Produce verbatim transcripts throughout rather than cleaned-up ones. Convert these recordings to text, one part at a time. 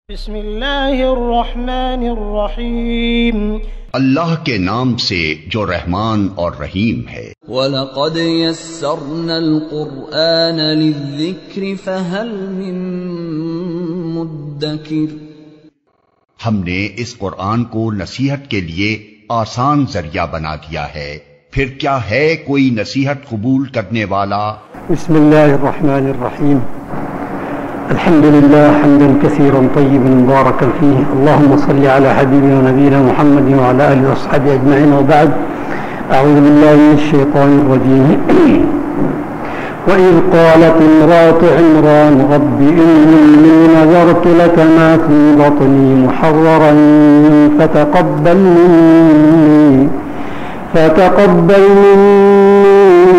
بسم اللہ الرحمن الرحیم، اللہ کے نام سے جو رحمان اور رحیم ہے۔ وَلَقَدْ يَسَّرْنَا الْقُرْآنَ لِلذِّكْرِ فَهَلْ مِن مُدَّكِرٍ۔ ہم نے اس قرآن کو نصیحت کے لیے آسان ذریعہ بنا دیا ہے، پھر کیا ہے کوئی نصیحت قبول کرنے والا؟ بسم اللہ الرحمن الرحیم، الحمد للہ حمدا کثیرا طیبا مبارکا فیہ، اللہم صل علی حبیبنا نبینا محمد وعلی آلہ وصحبہ اجمعین، وبعد، اعوذ باللہ من الشیطان الرجیم۔ وَإِذْ قَالَتِ امْرَأَتُ عِمْرَانَ رَبِّ إِنِّي نَذَرْتُ لَكَ مَا فِي بَطْنِي مُحَرَّرًا فَتَقَبَّلْ مِنِّي فَتَقَبَّلْ مِنِّي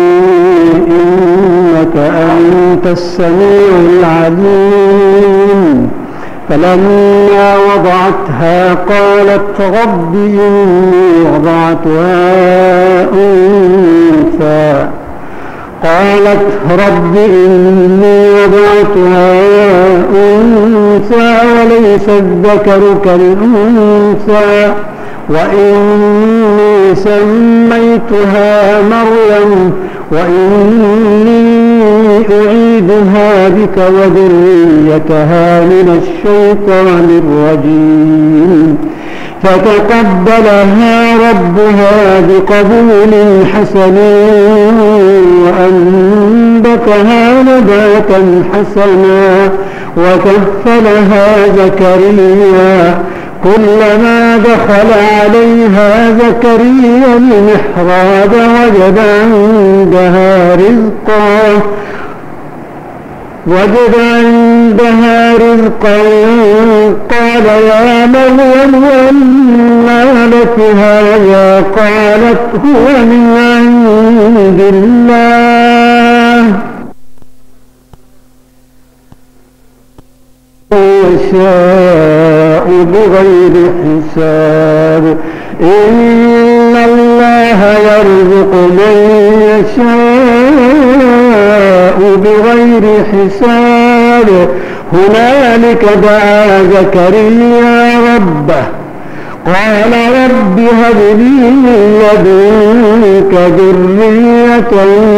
إِنَّكَ أَنْتَ السَّمِيعُ الْعَلِيمُ فَلَمَّا وَضَعَتْهَا قَالَتْ رَبِّ إِنِّي وَضَعْتُهَا أُنْثَى قالت رب إني وضعتها أنثى وليس الذكر كالأنثى وإني سميتها مريم وإني أعيذها بك وذريتها من الشيطان الرجيم فتقبلها ربها بقبول حسن وأنبتها نباتا حسنا وكفلها زكريا كلما دخل عليها زكريا المحراب وجد عندها رزقا وجد عندها رزقا قال يا مريم أنى لك هذا قالت هو من عند الله يشاء بغير حساب إن الله يرزق من يشاء بغير حساب هنالك دعا زكريا ربه قال رب هب لي من لدنك ذرية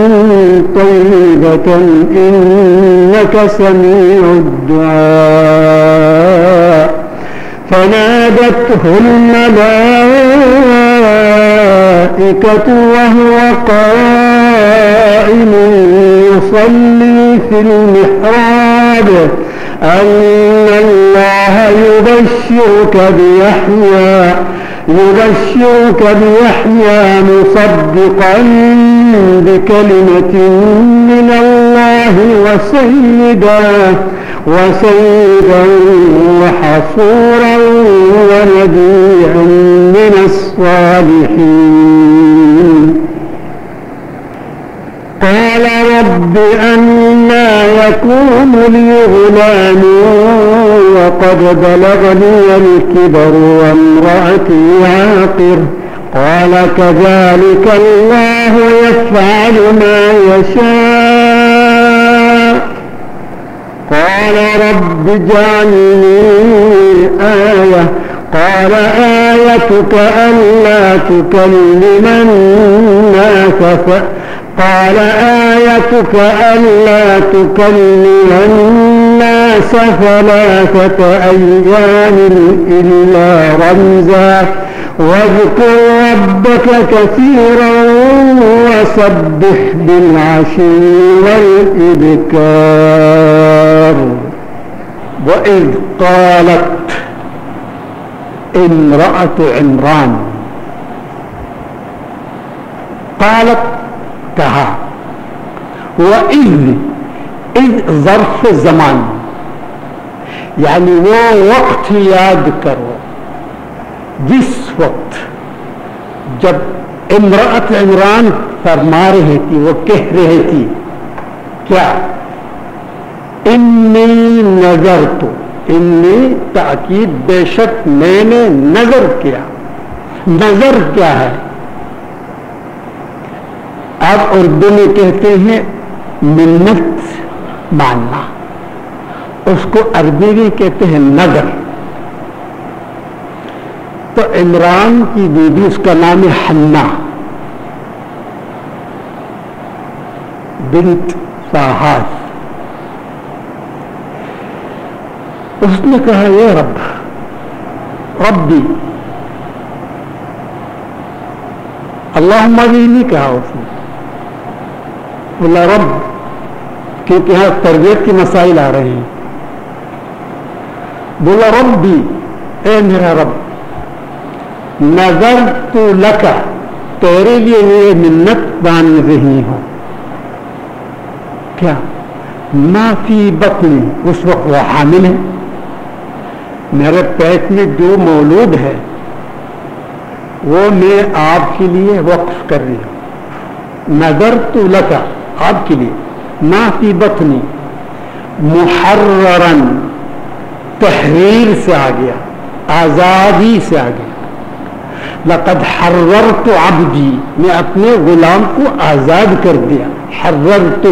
طيبة إنك سميع الدعاء فنادته الملائكة وهو قائم يصلي في المحراب أن الله يبشرك بيحيى يبشرك بيحيى مصدقا بكلمة من الله وسيدا وسيدا وحصورا ونبيا من الصالحين قال رب أنى يكون لي غلام وقد بلغني الكبر وامرأتي عاقر قال كذلك الله يفعل ما يشاء قال رب اجعل لي آية قال آيتك ألا تكلم الناس قال آيتك ألا تكلم الناس ثلاثة أيام إلا رمزا واذكر ربك كثيرا وسبح بالعشي والإبكار وإذ قالت امرأة عمران قالت کہا وَإِذْ اِذْ ظرف زمان یعنی وہ وقت یاد کرو جس وقت جب امرأت عمران فرما رہی تھی، وہ کہہ رہی تھی کیا؟ انی نظرت، انی تاکید بے شک میں نے نظر کیا۔ نظر کیا ہے؟ آپ اردو میں کہتے ہیں منت ماننا، اس کو عربی میں کہتے ہیں نظر. تو عمران کی بیوی اس کا نام ہے حنا بنت فاحاس. اس نے کہا یہ رب ربی اللہم بھی نہیں کہا اس نے, بولا رب, کیونکہ یہاں تربیت کے مسائل آ رہے ہیں. بولا ربی اے میرا رب, نظرت لک, تیرے لیے یہ منت باندھ رہی ہوں. کیا؟ ما فی بطنی, اس وقت وہ حامل ہے, میرے پیٹ میں جو مولود ہے وہ میں آپ کے لیے وقف کر رہی ہوں. نظرت لک, آپ کے لیے. ما فی بطنی محررا, تحریر سے آ گیا, آزادی سے آ گیا. لقد حررت عبدی, میں اپنے غلام کو آزاد کر دیا. حررت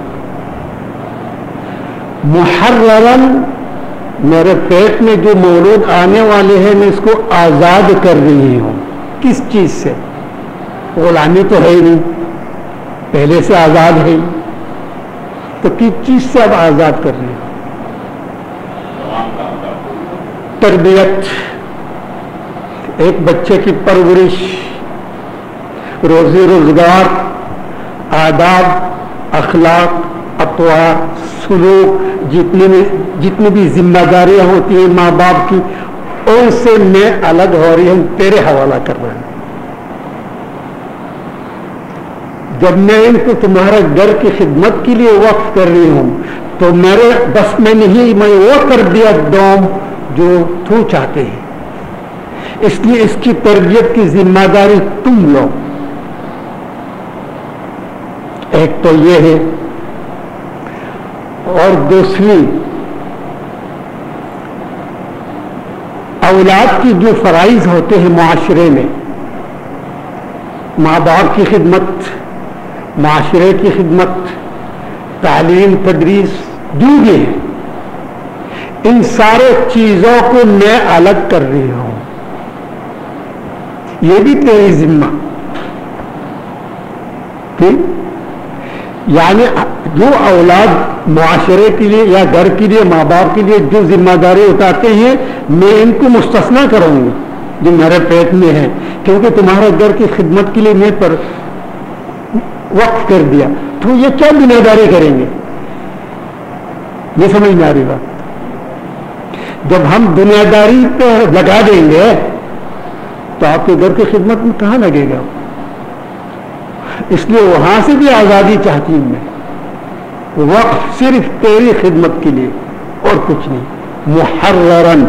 محررا, میرے پیٹ میں جو مولود آنے والے ہیں میں اس کو آزاد کر رہی ہوں. کس چیز سے؟ غلامی تو ہے ہی نہیں, پہلے سے آزاد ہے, تو کس چیز سے اب آزاد کر رہی ہوں؟ تربیت, ایک بچے کی پرورش, روزی روزگار, آداب, اخلاق, اطوار, سلوک, جتنی بھی جتنی بھی ذمہ داریاں ہوتی ہیں ماں باپ کی, ان سے میں الگ ہو رہی ہوں, تیرے حوالہ کر رہا ہوں. جب میں ان کو تمہارے گھر کی خدمت کے لیے وقف کر رہی ہوں تو میرے بس میں نہیں, میں وہ تربیت دوں جو تو چاہتے ہیں. اس لیے اس کی تربیت کی ذمہ داری تم لو. ایک تو یہ ہے, اور دوسری اولاد کی جو فرائض ہوتے ہیں معاشرے میں, ماں باپ کی خدمت, معاشرے کی خدمت, تعلیم, تدریس, جو بھی ہے, ان سارے چیزوں کو میں الگ کر رہی ہوں. یہ بھی تیری ذمہ. ٹھیک, یعنی جو اولاد معاشرے کے لیے یا گھر کے لیے, ماں باپ کے لیے جو ذمہ داری اٹھاتے ہیں, میں ان کو مستثنا کروں گی جو میرے پیٹ میں ہے, کیونکہ تمہارے گھر کی خدمت کے لیے میں پر وقف کر دیا. تو یہ کیا ذمہ داری کریں گے؟ یہ سمجھ میں آ رہی بات. جب ہم دنیا داری پہ لگا دیں گے تو آپ کے گھر کی خدمت میں کہاں لگے گا؟ اس لیے وہاں سے بھی آزادی چاہتی ہوں میں, وقف صرف تیری خدمت کے لیے اور کچھ نہیں. محررن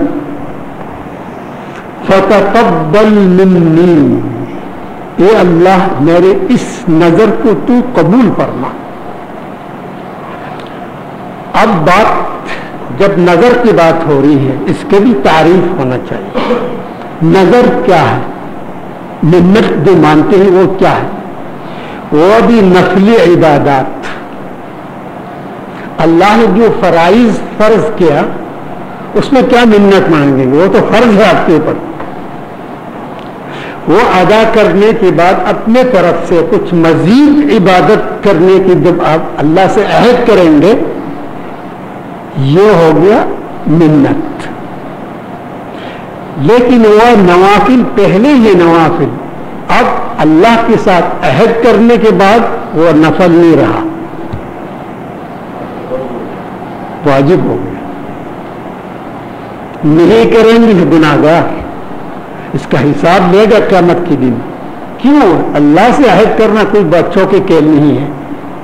فتقبل منی, اے اللہ میرے اس نظر کو تو قبول فرما. اب بات جب نظر کی بات ہو رہی ہے, اس کے بھی تعریف ہونا چاہیے. نظر کیا ہے؟ منت جو مانتے ہیں وہ کیا ہے؟ وہ بھی نفلی عبادات. اللہ نے جو فرائض فرض کیا اس میں کیا منت مانگیں گے؟ وہ تو فرض ہے آپ کے اوپر. وہ ادا کرنے کے بعد اپنے طرف سے کچھ مزید عبادت کرنے کی جب آپ اللہ سے عہد کریں گے, یہ ہو گیا منت. لیکن وہ نوافل پہلے ہی نوافل, اب اللہ کے ساتھ عہد کرنے کے بعد وہ نفل نہیں رہا, واجب ہو گیا. نہیں کریں گے گناہگار, اس کا حساب لے گا قیامت کے دن. کیوں؟ اللہ سے عہد کرنا کوئی بچوں کے کھیل نہیں ہے.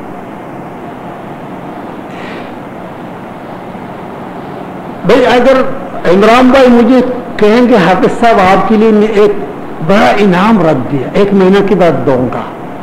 بھائی اگر عمران بھائی مجھے کہیں گے حافظ صاحب آپ کے لیے میں ایک بڑا انعام رکھ دیا, ایک مہینہ کے بعد دوں گا,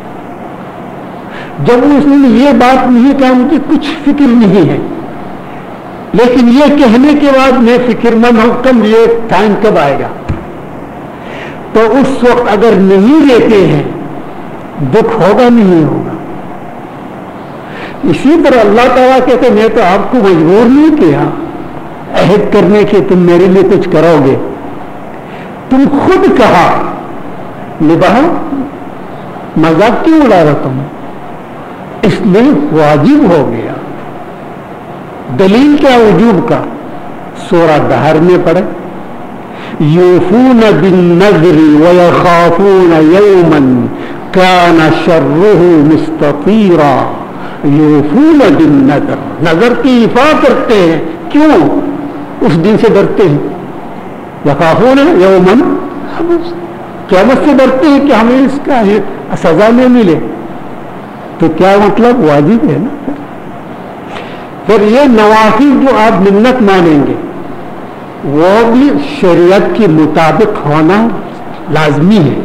جب اس نے یہ بات نہیں کہا مجھے کچھ فکر نہیں ہے, لیکن یہ کہنے کے بعد میں فکر مند ہوں کم یہ ٹائم کب آئے گا, تو اس وقت اگر نہیں لیتے ہیں دکھ ہوگا نہیں ہوگا. اسی طرح اللہ تعالیٰ کہتے میں تو آپ کو مجبور نہیں کیا, عہد کرنے کے تم میرے لیے کچھ کرو گے. تم خود کہا نبھا مذاق کیوں اڑا رہا تم؟ اس لیے واجب ہو گیا. دلیل کیا وجوب کا؟ سورہ دہر میں پڑھے یوفون بالنذر ویخافون یوما کان شرہ مستطیرا. یوفون بالنذر، نظر کی حفاظت کرتے ہیں. کیوں؟ اس دن سے ڈرتے ہیں. یخافون یوما، قیامت سے ڈرتے ہیں کہ ہمیں اس کا سزا نہ ملے. تو کیا مطلب؟ واجب ہے نا. پھر یہ نوافل جو آپ منت مانیں گے وہ بھی شریعت کے مطابق ہونا لازمی ہے.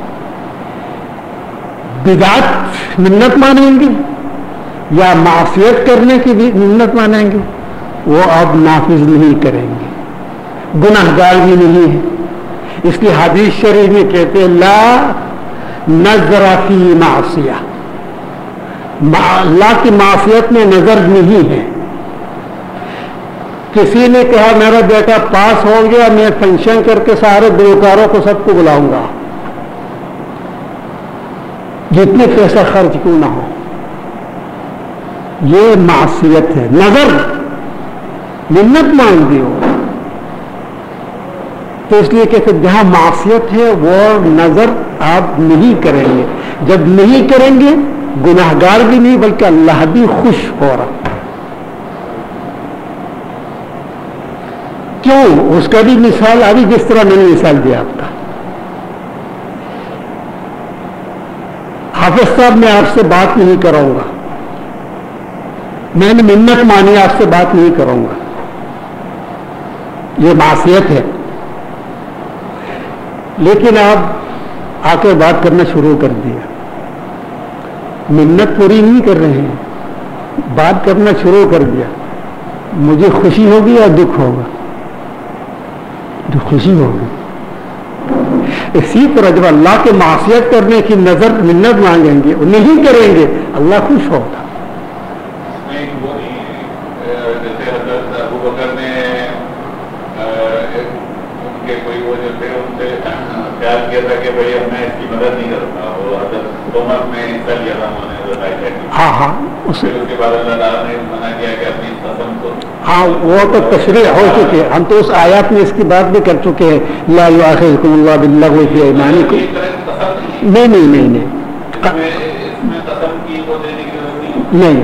بدعت منت مانیں گے یا معصیت کرنے کی بھی منت مانیں گے وہ آپ نافذ نہیں کریں گے، گناہ گار بھی نہیں ہے. اس کی حدیث شریف میں کہتے ہیں لا نظر فی معصیہ، اللہ کی معصیت میں نظر نہیں ہے. کسی نے کہا میرا بیٹا پاس ہو گیا، میں فنکشن کر کے سارے گلوکاروں کو سب کو بلاؤں گا جتنے پیسہ خرچ کیوں نہ ہو. یہ معصیت ہے. نظر منت مانگی ہو تو اس لیے کہ جہاں معصیت ہے وہ نظر آپ نہیں کریں گے. جب نہیں کریں گے گناہ گار بھی نہیں بلکہ اللہ بھی خوش ہو رہا. کیوں؟ اس کا بھی مثال ابھی جس طرح میں نے مثال دیا آپ کا. حافظ صاحب میں آپ سے بات نہیں کروں گا، میں نے منت مانی آپ سے بات نہیں کروں گا، یہ معصیت ہے. لیکن آپ آ کے بات کرنا شروع کر دیا، منت پوری نہیں کر رہے ہیں، بات کرنا شروع کر دیا. مجھے خوشی ہوگی یا دکھ ہوگا؟ جو خوشی ہوگی. اسی طرح جب اللہ کے معصیت کرنے کی نظر منت مانگیں گے اور نہیں کریں گے اللہ خوش ہوگا. جیسے حضرت ابو بکر نے ان کے کوئی وہ جو تھے ان سے خیال کیا تھا کہ بھائی اب میں اس کی مدد نہیں کرتا. وہ حضرت عمر میں حصہ لیا تھا انہوں نے حضرت عائشہ کی. ہاں ہاں اس کے بعد اللہ تعالیٰ نے منع کیا کہ اپنی قسم کو. ہاں وہ تو تشریح ہو چکے. ہم تو اس آیات میں اس کی بات بھی کر چکے ہیں لا یؤاخذکم اللہ باللغو فی ایمانکم. نہیں نہیں نہیں نہیں نہیں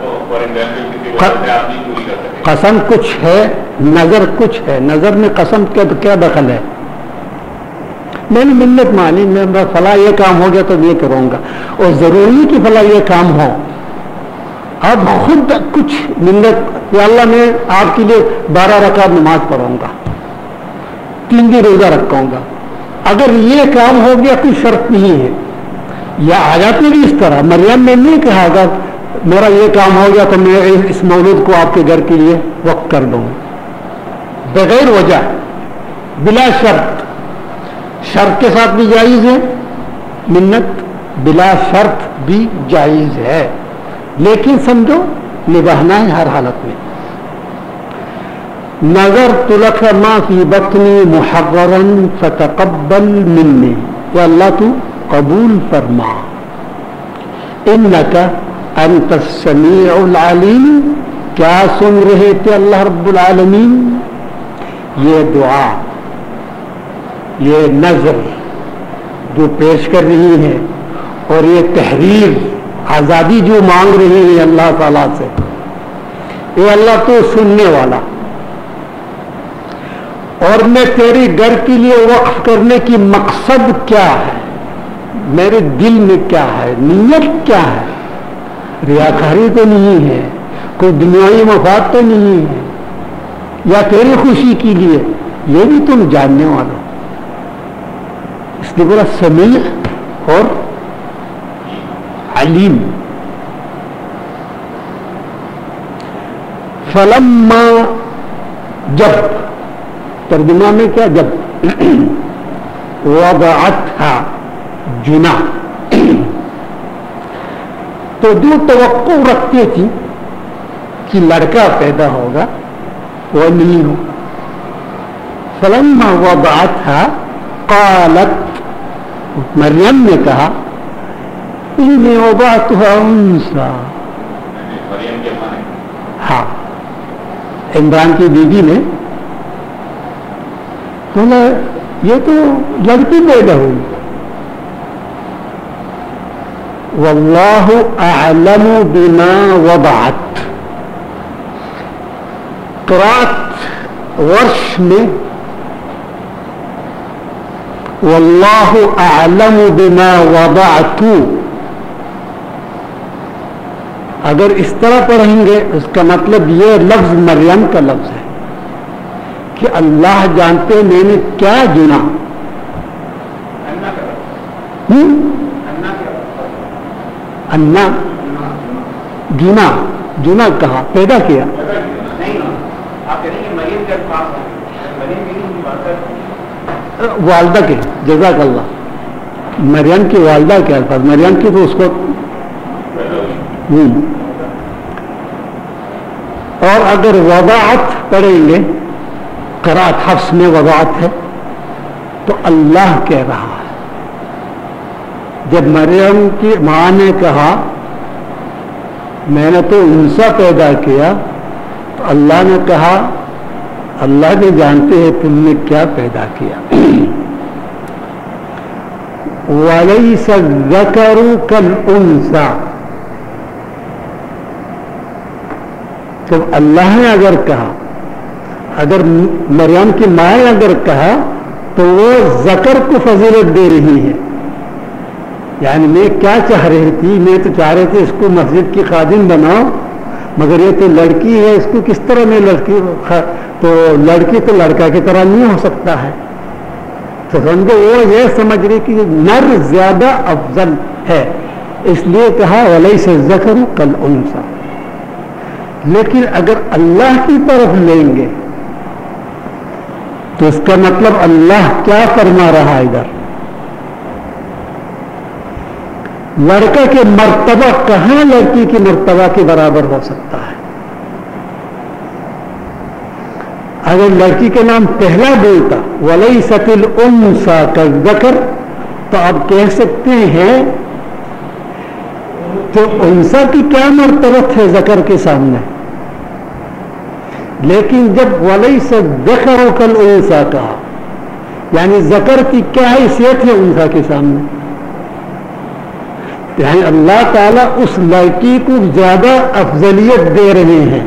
قسم کچھ ہے نظر کچھ ہے. نظر میں قسم کا کیا دخل ہے؟ میں نے منت مانی میں فلاں یہ کام ہو گیا تو یہ کروں گا اور ضروری کہ فلاں یہ کام ہو. اب خود کچھ منت یا اللہ میں آپ کے لیے بارہ رکعت نماز پڑھوں گا، تین دن روزہ رکھوں گا. اگر یہ کام ہو گیا کوئی شرط نہیں ہے. یا آیات میں بھی اس طرح مریم نے نہیں کہا گا میرا یہ کام ہو گیا تو میں اس مولود کو آپ کے گھر کے لیے وقف کر دوں بغیر وجہ بلا شرط. شرط کے ساتھ بھی جائز ہے منت، بلا شرط بھی جائز ہے، لیکن سمجھو نبھانا ہے ہر حالت میں. نظر تلک ما فی بطنی محررا فتقبل منی، یا اللہ تو قبول فرما. انکا انت السمیع العلیم، کیا سن رہے تھے اللہ رب العالمین. یہ دعا یہ نظر جو پیش کر رہی ہے اور یہ تحریر آزادی جو مانگ رہی ہے اللہ تعالیٰ سے، اے اللہ تو سننے والا، اور میں تیرے گھر کے لیے وقف کرنے کی مقصد کیا ہے، میرے دل میں کیا ہے، نیت کیا ہے. ریاکاری تو نہیں ہے، کوئی دنیاوی مفاد تو نہیں ہے، یا تیری خوشی کے لیے، یہ بھی تم جاننے والا. اس لیے بولا سمیع اور علیم. فلما جب، ترجمہ میں کیا جب، وضعتها جنا، تو جو توقع رکھتی تھی کہ لڑکا پیدا ہوگا وہ نہیں ہو. فلما وضعتها قالت, مریم نے کہا انی وضعتها انثى. مریم کے معنی ہاں, عمران کی بیوی نے بولا یہ تو لڑکی پیدا ہوئی. واللہ اعلم بما وضعت. قرات ورش میں واللہ اعلم بما وضعت, اگر اس طرح پڑھیں گے اس کا مطلب یہ لفظ مریم کا لفظ ہے کہ اللہ جانتے میں نے کیا جنا. انا جنا جنا کہا, پیدا کیا. والدہ کے, جزاک اللہ, مریم کی والدہ کے الفاظ, مریم کی تو اس کو. اور اگر وضاعت پڑھیں گے, قرات حفص میں وضاعت ہے, تو اللہ کہہ رہا ہے. جب مریم کی ماں نے کہا میں نے تو انسا پیدا کیا, تو اللہ نے کہا اللہ نے جانتے ہیں تم نے کیا پیدا کیا. وَلَيْسَ الذَّكَرُ كَالْأُنثَىٰ. جب اللہ نے اگر کہا, اگر مریم کی ماں نے اگر کہا, تو وہ ذکر کو فضیلت دے رہی ہے. یعنی میں کیا چاہ رہی تھی, میں تو چاہ رہی تھی اس کو مسجد کی خادم بناؤ, مگر یہ تو لڑکی ہے, اس کو کس طرح میں لڑکی, تو لڑکی تو لڑکا کی طرح نہیں ہو سکتا ہے. تو سمجھو وہ یہ سمجھ رہی کہ نر زیادہ افضل ہے, اس لیے کہا وَلَيْسَ الذَّكَرُ كَالْأُنثَىٰ. لیکن اگر اللہ کی طرف لیں گے تو اس کا مطلب اللہ کیا فرما رہا ہے ادھر, لڑکا کے مرتبہ کہاں لڑکی کی مرتبہ کے برابر ہو سکتا ہے. اگر لڑکی کے نام پہلا بولتا وَلَيْسَتِ الْأُنثَىٰ كَالذَّكَرِ, تو آپ کہہ سکتے ہیں تو انثیٰ کی کیا مرتبہ ہے ذکر کے سامنے. لیکن جب وَلَيْسَ الذَّكَرُ كَالْأُنثَىٰ کہا, یعنی ذکر کی کیا حیثیت ہے انثیٰ کے سامنے, یعنی اللہ تعالیٰ اس لڑکی کو زیادہ افضلیت دے رہے ہیں.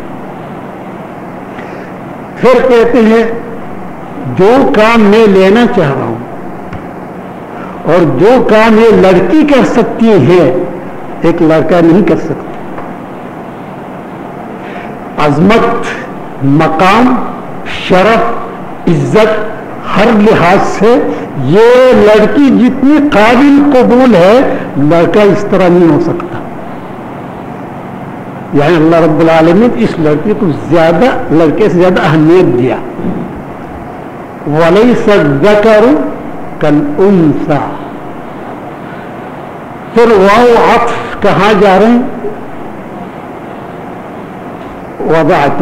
پھر کہتے ہیں جو کام میں لینا چاہ رہا ہوں اور جو کام یہ لڑکی کر سکتی ہے ایک لڑکا نہیں کر سکتا. عظمت, مقام, شرف, عزت ہر لحاظ سے یہ لڑکی جتنی قابل قبول ہے لڑکا اس طرح نہیں ہو سکتا. یعنی اللہ رب العالمین اس لڑکی کو زیادہ, لڑکے سے زیادہ اہمیت دیا. وَلَيْسَ الذَّكَرُ كَالْأُنثَىٰ. پھر واو عطف کہاں جا رہے ہیں, وضعت.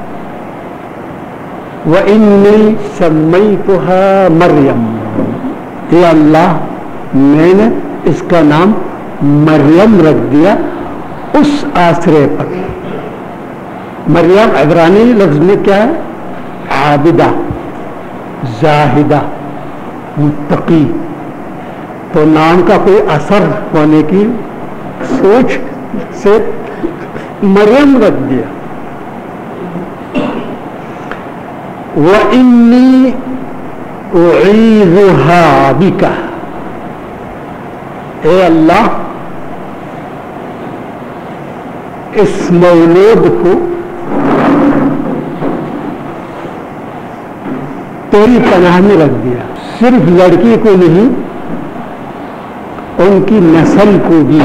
وَإِنِّي سَمَّيْتُهَا مَرْيَمَ. اے اللہ میں نے اس کا نام مریم رکھ دیا اس آسرے پر. مریم عبرانی لفظ میں کیا ہے, عابدہ, زاہدہ, متقی. تو نام کا کوئی اثر ہونے کی سوچ سے مریم رکھ دیا. وَإِنِّي أُعِيذُهَا بِكَ. اے اللہ اس مولود کو تیری پناہ میں رکھ دیا. صرف لڑکی کو نہیں, ان کی نسل کو بھی.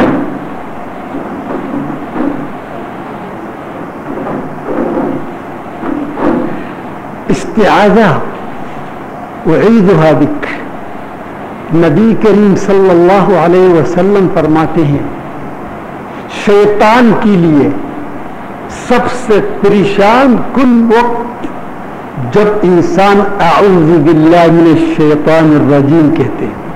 استعاذہ اعیذها بک. نبی کریم صلی اللہ علیہ وسلم فرماتے ہیں شیطان کے لیے سب سے پریشان کن وقت جب انسان اعوذ باللہ من الشیطان الرجیم کہتے ہیں.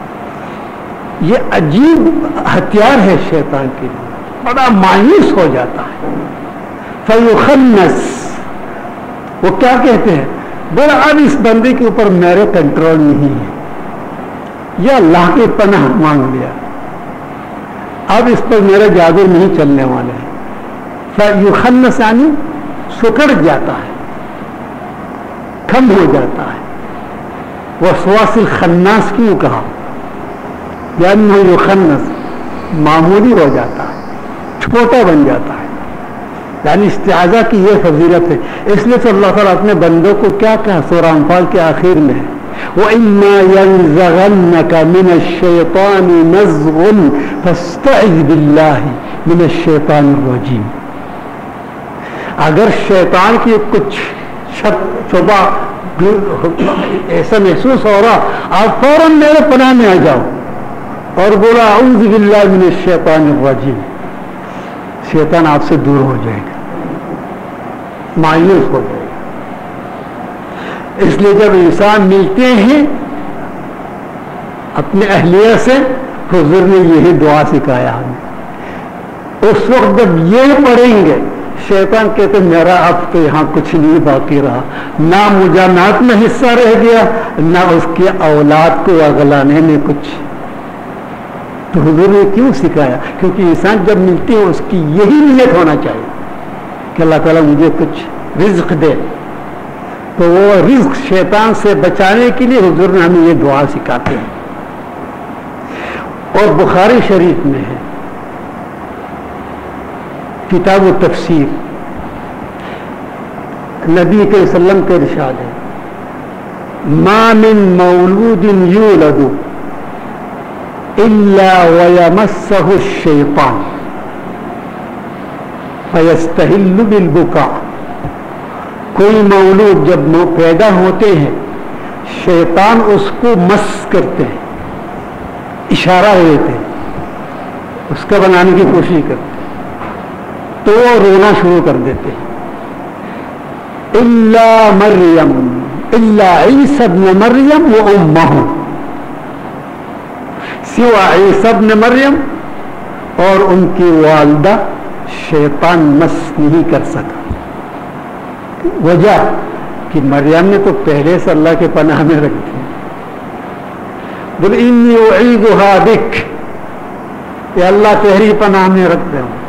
یہ عجیب ہتھیار ہے شیطان کے لیے, بڑا مایوس ہو جاتا ہے. فیخنس, وہ کیا کہتے ہیں, بولا اب اس بندے کے اوپر میرے کنٹرول نہیں ہے, یا اللہ کی پناہ مانگ لیا, اب اس پر میرا جادو نہیں چلنے والے ہیں. فیخنس یعنی سکڑ جاتا ہے, کم ہو جاتا ہے. وسواس الخناس کیوں کہا, یعنی وہ یخنس معمولی ہو جاتا ہے, چھوٹا بن جاتا ہے. یعنی استعاذہ کی یہ فضیلت ہے. اس لیے تو اللہ تعالیٰ اپنے بندوں کو کیا کہا سورہ انفال کے آخر میں, وَإِمَّا يَنزَغَنَّكَ مِنَ الشَّيْطَانِ نَزْغٌ فَاسْتَعِذْ بِاللَّهِ مِنَ الشَّيْطَانِ الرَّجِيمِ. اگر شیطان کی کچھ شک شبہ ایسا محسوس ہو رہا, آپ فوراً میرے پناہ میں آ جاؤ اور بولا اعوذ باللہ من الشیطان الرجیم. شیطان آپ سے دور ہو جائے گا, مایوس ہو جائے گا. اس لیے جب انسان ملتے ہیں اپنے اہلیہ سے, حضور نے یہی دعا سکھایا ہمیں. اس وقت جب یہ پڑھیں گے, شیطان کہتے میرا اب تو یہاں کچھ نہیں باقی رہا, نہ مجامعات میں حصہ رہ گیا, نہ اس کی اولاد کو اغلانے میں کچھ. تو حضور نے کیوں سکھایا, کیونکہ انسان جب ملتی ہے اس کی یہی نیت ہونا چاہیے کہ اللہ تعالیٰ مجھے کچھ رزق دے. تو وہ رزق شیطان سے بچانے کے لیے حضور نے ہمیں یہ دعا سکھاتے ہیں. اور بخاری شریف میں ہے کتاب و تفسیر, نبی کے وسلم کے ارشاد ہے, ما من مولود یولد الا ویمسہ الشیطان فیستحل بالبکاء. کوئی مولود جب پیدا ہوتے ہیں شیطان اس کو مس کرتے ہیں, اشارہ دیتے ہیں, اس کا بنانے کی کوشش کرتے ہیں, تو وہ رونا شروع کر دیتے ہیں. الا مریم الا عیسی ابن مریم و امہ, سوا عیسی ابن مریم اور ان کی والدہ شیطان مس نہیں کر سکا. وجہ کہ مریم نے تو پہلے سے اللہ کے پناہ میں رکھ دی. بول انی اعیذها بک, کہ اللہ تیری پناہ میں رکھتے ہوں.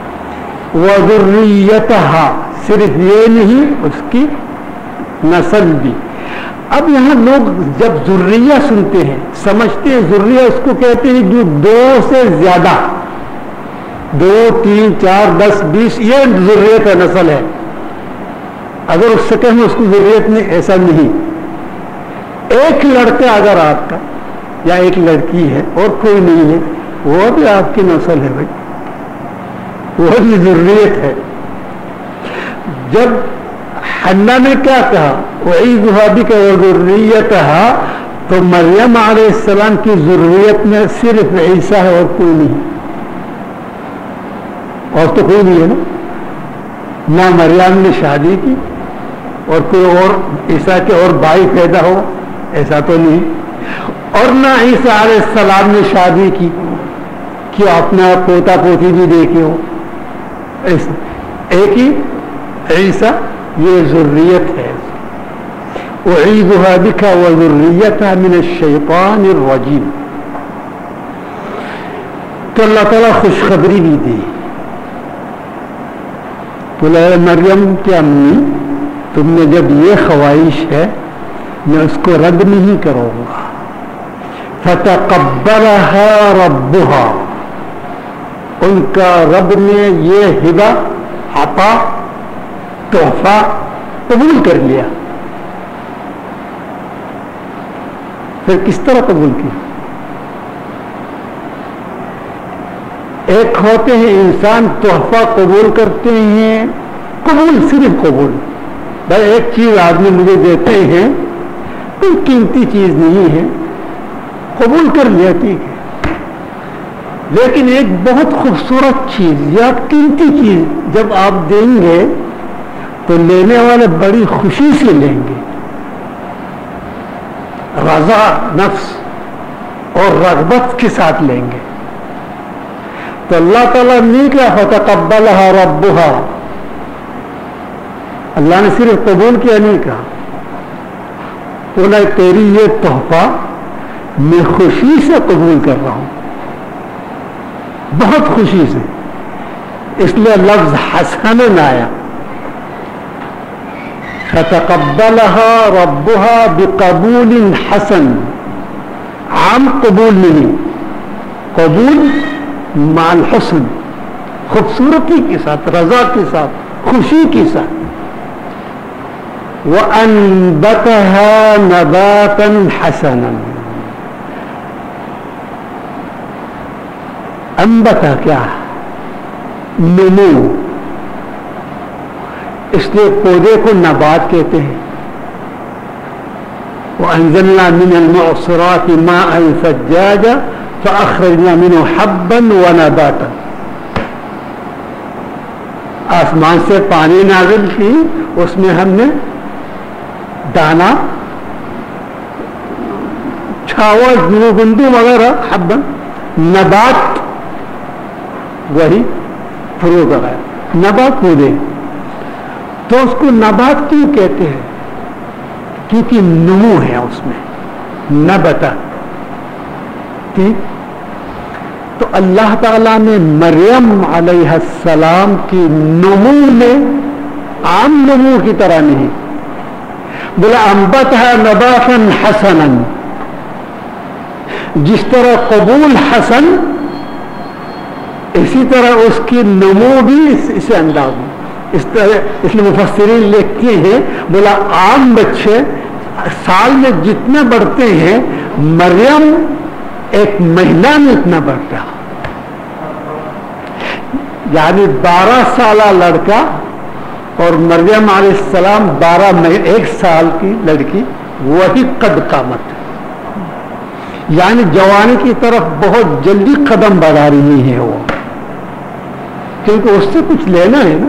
وذریتها, صرف یہ نہیں اس کی نسل بھی. اب یہاں لوگ جب ذریہ سنتے ہیں سمجھتے ہیں ذریہ اس کو کہتے ہیں جو دو سے زیادہ, دو تین چار دس بیس, یہ ذریت کا نسل ہے. اگر اس سے کہیں اس کی ضرورت نہیں, ایسا نہیں. ایک لڑکا اگر آپ کا یا ایک لڑکی ہے اور کوئی نہیں ہے, وہ بھی آپ کی نسل ہے بھائی, وہ بھی ضروریت ہے. جب حنا نے کیا کہا وَعِيذُهَا بِكَ وَذُرِّيَّتَهَا, تو مریم علیہ السلام کی ضروریت میں صرف عیسیٰ ہے اور کوئی نہیں, اور تو کوئی نہیں ہے نا. نہ مریم نے شادی کی اور کوئی اور عیسیٰ کے اور بھائی پیدا ہو, ایسا تو نہیں. اور نہ عیسیٰ علیہ السلام نے شادی کی کہ اپنا پوتا پوتی بھی دیکھے ہو, ایسا ایک ہی عیسیٰ, یہ ذریت ہے. اعیذها بک وذریتها من الشیطان الرجیم. تو اللہ تعالیٰ خوشخبری بھی دی. بولا مریم کی امی, تم نے جب یہ خواہش ہے میں اس کو رد نہیں کروں گا. فتقبلها ربها, ان کا رب نے یہ ہبہ عطا تحفہ قبول کر لیا. پھر کس طرح قبول کیا؟ ایک ہوتے ہیں انسان تحفہ قبول کرتے ہیں, قبول صرف قبول, بھائی ایک چیز آدمی مجھے دیتے ہیں, کوئی قیمتی چیز نہیں ہے, قبول کر لیا ٹھیک ہے. لیکن ایک بہت خوبصورت چیز یا قیمتی چیز جب آپ دیں گے تو لینے والے بڑی خوشی سے لیں گے، رضا نفس اور رغبت کے ساتھ لیں گے. تو اللہ تعالیٰ نہیں کہا فتقبلها ربها، اللہ نے صرف قبول کیا نہیں کہا، بولا تیری یہ تحفہ میں خوشی سے قبول کر رہا ہوں، بہت خوشی سے. اس لیے لفظ حسن آیا، فتقبلها ربها بقبول حسن، عام قبول نہیں، قبول مع الحسن، خوبصورتی کے ساتھ، رضا کے ساتھ، خوشی کے ساتھ. وَأَنبَتَهَا نَبَاتًا حَسَنًا، انبتا کیا نمو، اس لیے پودے کو نبات کہتے ہیں. وَأَنزَلْنَا مِنَ الْمُعْصِرَاتِ مَاءً ثَجَّاجًا فَأَخْرَجْنَا مِنْهُ حَبًّا وَنَبَاتًا، آسمان سے پانی نازل کی، اس میں ہم نے دانا، چھاوا، گندم وغیرہ، حبًا، نبات وہی فروغ وغیرہ، نبات پودے. تو اس کو نبات کیوں کہتے ہیں؟ کیونکہ نمو ہے اس میں، نبتا. ٹھیک. تو اللہ تعالیٰ نے مریم علیہ السلام کی نمو میں عام نمو کی طرح نہیں بولا انبتها نباتا حسنا، جس طرح قبول حسن اسی طرح اس کی نمو بھی اسی انداز میں. اس طرح اس لیے مفسرین لکھتے ہیں بولا عام بچے سال میں جتنے بڑھتے ہیں مریم ایک مہینہ میں اتنا بڑھتا، یعنی بارہ سالہ لڑکا اور مریم علیہ السلام بارہ ایک سال کی لڑکی، وہی قد قامت، یعنی جوانی کی طرف بہت جلدی قدم بڑھا رہی ہے وہ، کیونکہ اس سے کچھ لینا ہے نا.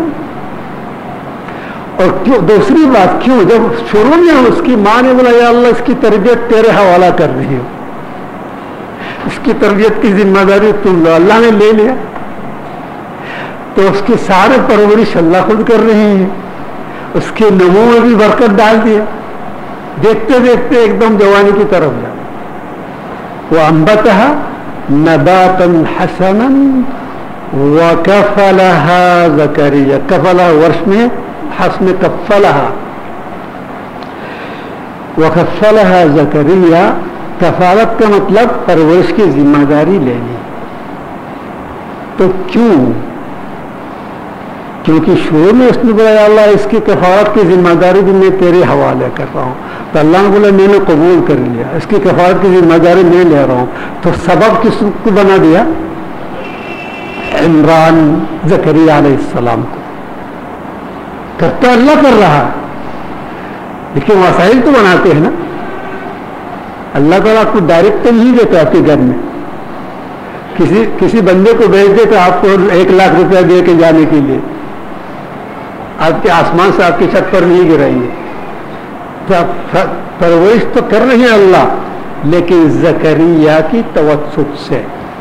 اور کیوں دوسری بات، کیوں جب شروع میں اس کی ماں نے بولا یا اللہ اس کی تربیت تیرے حوالہ کر رہی ہو، اس کی تربیت کی ذمہ داری تم لو، اللہ نے لے لیا، تو اس کی سارے پرورش اللہ خود کر رہے ہیں، اس کے نمو میں بھی برکت ڈال دیا، دیکھتے دیکھتے ایک دم جوانی کی طرف جا. وَأَنبَتَهَا نَبَاتًا حَسَنًا وَكَفَلَهَا زَكَرِيَّا، کفلہ ورش میں حس میں کفلها، وَكَفَّلَهَا زَكَرِيَّا، کفالت کا مطلب پرورش کی ذمہ داری لینی. تو کیوں؟ کیونکہ شروع میں اس نے بولا یا اللہ اس کی کفالت کی ذمہ داری بھی میں تیرے حوالے کر رہا ہوں، تو اللہ نے بولا میں نے قبول کر لیا، اس کی کفالت کی ذمہ داری میں لے رہا ہوں. تو سبب کس کو بنا دیا؟ عمران زکریا علیہ السلام کو. کرتا اللہ کر رہا، لیکن وسائل تو بناتے ہیں نا. اللہ تعالیٰ آپ کو ڈائریکٹ نہیں دیتا آپ کے گھر میں، کسی کسی بندے کو بھیج دیتا آپ کو ایک لاکھ روپیہ دے کے جانے کے لیے، آپ کے آسمان سے آپ کی چھت پر نہیں گرائیں گے. تو پرورش تو کر رہے ہیں اللہ، لیکن زکریا کی توسط سے.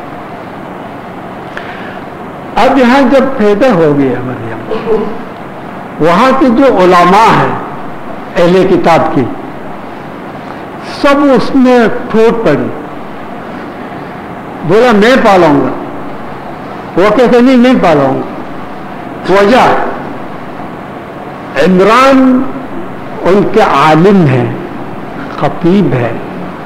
اب یہاں جب پیدا ہو گیا مریم، وہاں کے جو علماء ہیں اہل کتاب کی، سب اس میں ٹوٹ پڑی، بولا میں پالوں گا، وہ کہتے نہیں نہیں پالوں گا. وجہ عمران ان کے عالم ہیں، خطیب ہے،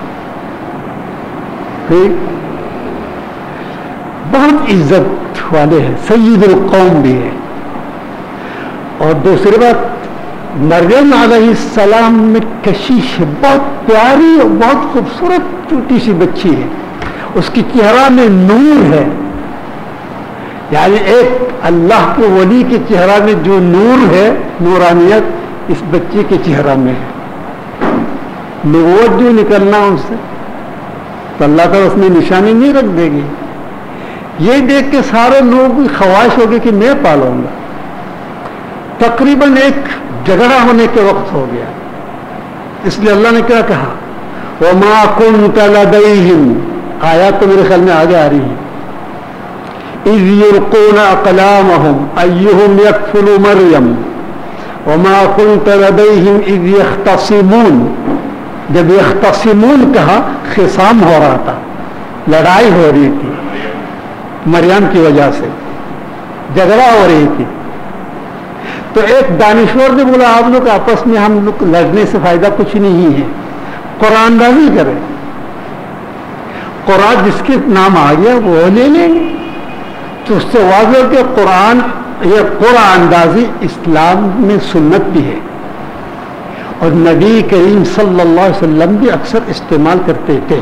بہت عزت والے ہیں، سید القوم بھی ہے. اور دوسری بات مریم علیہ السلام میں کشش ہے، بہت پیاری اور بہت خوبصورت چھوٹی سی بچی ہے، اس کی چہرہ میں نور ہے، یعنی ایک اللہ کے ولی کے چہرہ میں جو نور ہے، نورانیت اس بچے کے چہرہ میں ہے. نبوت جو نکلنا ان سے تو اللہ تعالیٰ اس میں نشانی نہیں رکھ دے گی، یہ دیکھ کے سارے لوگ خواہش ہوگی کہ میں پالوں گا. تقریباً ایک جھگڑا ہونے کے وقت ہو گیا. اس لیے اللہ نے کیا کہا وَمَا كُنْتَ لَدَيْهِمْ. آیات تو میرے خیال میں آگے آ رہی ہیں. إِذْ يُلْقُونَ أَقْلَامَهُمْ أَيُّهُمْ يَكْفُلُ مَرْيَمَ وَمَا كُنْتَ لَدَيْهِمْ إِذْ يَخْتَصِمُونَ. جب يختصمون کہا خصام ہو رہا تھا, لڑائی ہو رہی تھی مریم کی وجہ سے, جھگڑا ہو رہی تھی. تو ایک دانشور نے بولا آپ لوگ آپس میں ہم لوگ لڑنے سے فائدہ کچھ نہیں ہے, قرآن اندازی کریں. قرآن جس کے نام آ گیا وہ لے لیں گے. تو اس سے واضح کہ قرآن یہ قرآن اندازی اسلام میں سنت بھی ہے اور نبی کریم صلی اللہ علیہ وسلم بھی اکثر استعمال کرتے تھے.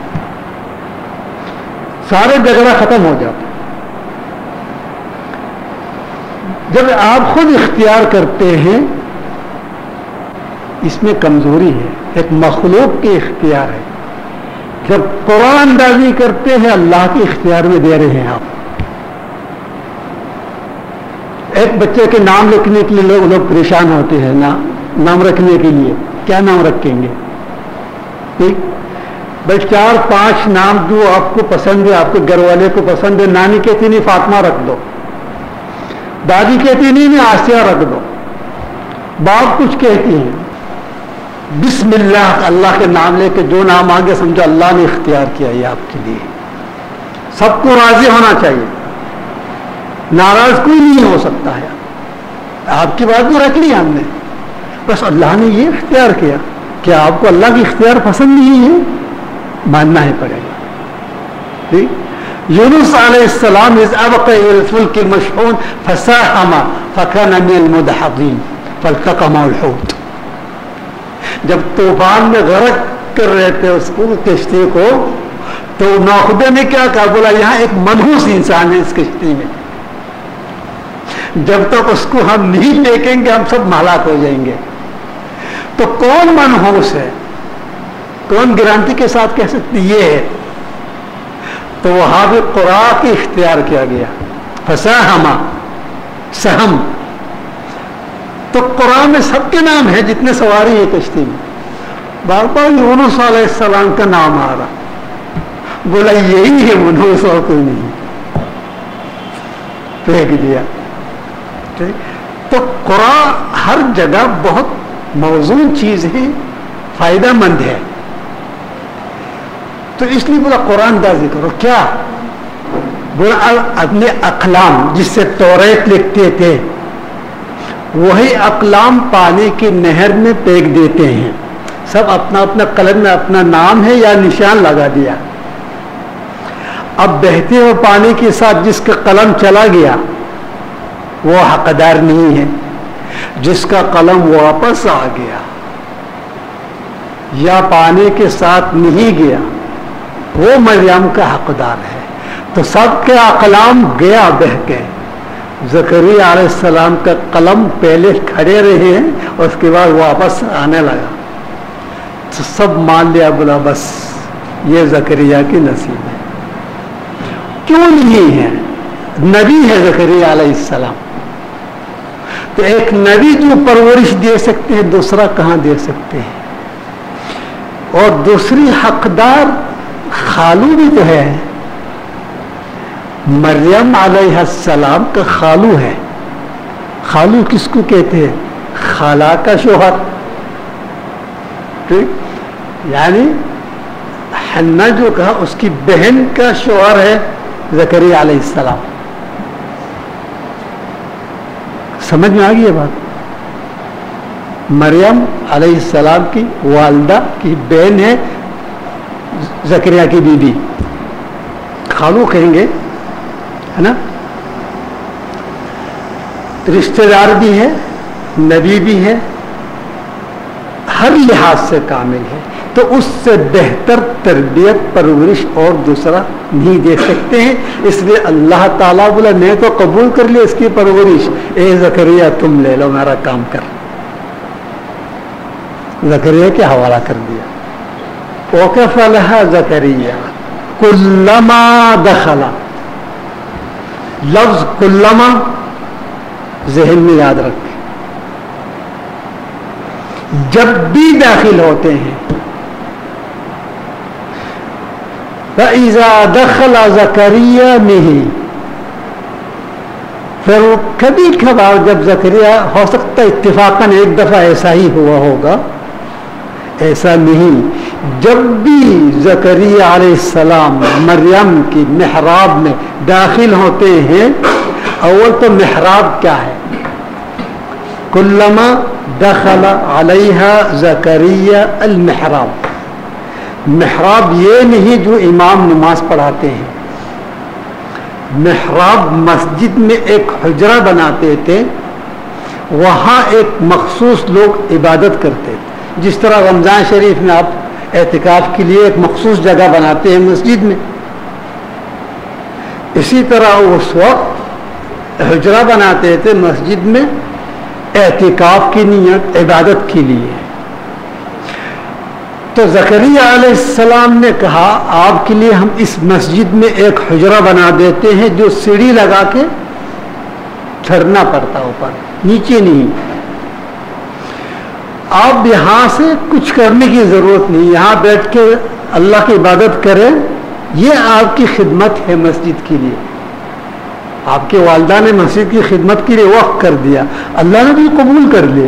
سارے جھگڑا ختم ہو جاتا. جب آپ خود اختیار کرتے ہیں اس میں کمزوری ہے, ایک مخلوق کے اختیار ہے. جب قرآن اندازی کرتے ہیں اللہ کے اختیار میں دے رہے ہیں آپ. ایک بچے کے نام لکھنے کے لیے لوگ لوگ پریشان ہوتے ہیں نا, نام رکھنے کے لیے کیا نام رکھیں گے. ٹھیک بھائی چار پانچ نام جو آپ کو پسند ہے, آپ کے گھر والے کو پسند ہے. نانی کہتی نہیں فاطمہ رکھ دو, دادی کہتی نہیں نہیں آسیہ رکھ دو, باپ کچھ کہتی ہیں. بسم اللہ اللہ کے نام لے کے جو نام آگے سمجھو اللہ نے اختیار کیا یہ آپ کے لیے. سب کو راضی ہونا چاہیے, ناراض کوئی نہیں ہو سکتا ہے. آپ کی بات کو رکھ لی ہم نے, بس اللہ نے یہ اختیار کیا. کیا آپ کو اللہ کی اختیار پسند نہیں ہے؟ ماننا ہی پڑے گا. ٹھیک. یونس علیہ السلام اذ ابق الى الفلك المشحون فساهم فكان من المدحضين فالتقمه الحوت. جب طوفان میں غرق کر رہے تھے اس کو کشتی کو, تو ناخدا نے کیا کہا, بولا یہاں ایک منحوس انسان ہے اس کشتی میں, جب تک اس کو ہم نہیں دیکھیں گے ہم سب ہلاک ہو جائیں گے. تو کون منحوس ہے, کون گارنٹی کے ساتھ کہہ سکتے یہ ہے؟ تو وہاں بھی قرآن کی اختیار کیا گیا. فساہما سہم. تو قرآن میں سب کے نام ہے جتنے سواری ہے کشتی میں. بار بار یونس علیہ السلام کا نام آ رہا, بولا یہی ہے منحوس اور کوئی نہیں, پھینک دیا. تو قرآن ہر جگہ بہت موزون چیز ہے, فائدہ مند ہے. تو اس لیے بولا قرآن اندازی کرو. کیا بولا اپنے اقلام جس سے توریت لکھتے تھے وہی اقلام پانی کی نہر میں پھینک دیتے ہیں. سب اپنا اپنا قلم میں اپنا نام ہے یا نشان لگا دیا. اب بہتے ہوئے پانی کے ساتھ جس کا قلم چلا گیا وہ حقدار نہیں ہے, جس کا قلم واپس آ گیا یا پانی کے ساتھ نہیں گیا وہ مریم کا حقدار ہے. تو سب کے اقلام گیا بہ کے. زکریا علیہ السلام کا قلم پہلے کھڑے رہے ہیں اور اس کے بعد واپس آنے لگا. تو سب مان لیا, بولا بس یہ زکریا کی نصیب ہے. کیوں نہیں ہے؟ نبی ہے زکریا علیہ السلام. تو ایک نبی جو پرورش دے سکتے ہیں دوسرا کہاں دے سکتے ہیں؟ اور دوسری حقدار خالو بھی تو ہے. مریم علیہ السلام کا خالو ہے. خالو کس کو کہتے ہیں؟ خالہ کا شوہر. ٹھیک, یعنی حنا جو کہا اس کی بہن کا شوہر ہے زکریا علیہ السلام. سمجھ میں آ گئی یہ بات؟ مریم علیہ السلام کی والدہ کی بہن ہے زکریا کی بیوی, خالو کہیں گے ہے نا. رشتہ دار بھی ہے, نبی بھی ہے, ہر لحاظ سے کامل ہے. تو اس سے بہتر تربیت پرورش اور دوسرا نہیں دے سکتے ہیں. اس لیے اللہ تعالیٰ بولا میں تو قبول کر لیا اس کی پرورش, اے زکریا تم لے لو میرا کام کر. زکریا کے حوالہ کر دیا. وَكَفَلَهَا زَكَرِيَّا كُلَّمَا دَخَلَ لفظ کلما ذہن میں یاد رکھیں، جب بھی داخل ہوتے ہیں، فَإِذَا دَخَلَ زَكَرِيَّا مِهِ، پھر وہ کبھی کبھار جب زکریا، ہو سکتا ہے اتفاقاً ایک دفعہ ایسا ہی ہوا ہوگا، ایسا نہیں، جب بھی زکریا علیہ السلام مریم کی محراب میں داخل ہوتے ہیں، اول تو محراب کیا ہے؟ کلما دخل علیہا زکریا المحراب، محراب یہ نہیں جو امام نماز پڑھاتے ہیں، محراب مسجد میں ایک حجرہ بناتے تھے، وہاں ایک مخصوص لوگ عبادت کرتے تھے، جس طرح رمضان شریف میں آپ اعتکاف کے لیے ایک مخصوص جگہ بناتے ہیں مسجد میں، اسی طرح اس وقت حجرہ بناتے تھے مسجد میں اعتکاف کی نیت، عبادت کے لیے۔ تو زکریا علیہ السلام نے کہا آپ کے لیے ہم اس مسجد میں ایک حجرہ بنا دیتے ہیں جو سیڑھی لگا کے چڑھنا پڑتا اوپر، نیچے نہیں، آپ یہاں سے کچھ کرنے کی ضرورت نہیں، یہاں بیٹھ کے اللہ کی عبادت کریں، یہ آپ کی خدمت ہے مسجد کے لیے۔ آپ کے والدہ نے مسجد کی خدمت کے لیے وقف کر دیا، اللہ نے بھی قبول کر لیا،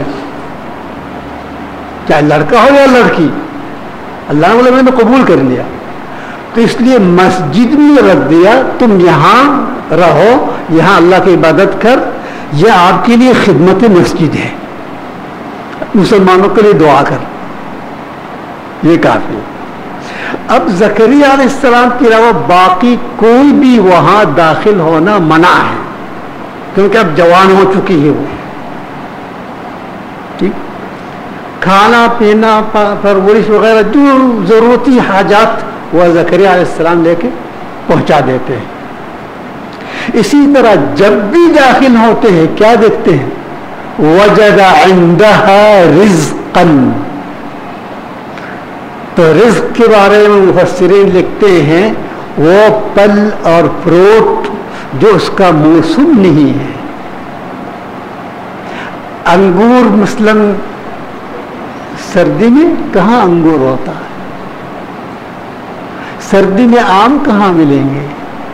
چاہے لڑکا ہو یا لڑکی، اللہ نے میں نے قبول کر لیا، تو اس لیے مسجد میں رکھ دیا، تم یہاں رہو، یہاں اللہ کی عبادت کر، یہ آپ کے لیے خدمت مسجد ہے، مسلمانوں کے لیے دعا کر، یہ کافی۔ اب زکریا علیہ السلام کے علاوہ باقی کوئی بھی وہاں داخل ہونا منع ہے، کیونکہ اب جوان ہو چکی ہے وہ، ٹھیک، کھانا پینا پرورش وغیرہ جو ضرورتی حاجات وہ زکریا علیہ السلام لے کے پہنچا دیتے ہیں۔ اسی طرح جب بھی داخل ہوتے ہیں کیا دیکھتے ہیں؟ وجد عندها رزقا، تو رزق کے بارے میں مفسرین لکھتے ہیں وہ پھل اور فروٹ جو اس کا موسم نہیں ہے، انگور مثلاً سردی میں کہاں انگور ہوتا ہے، سردی میں آم کہاں ملیں گے،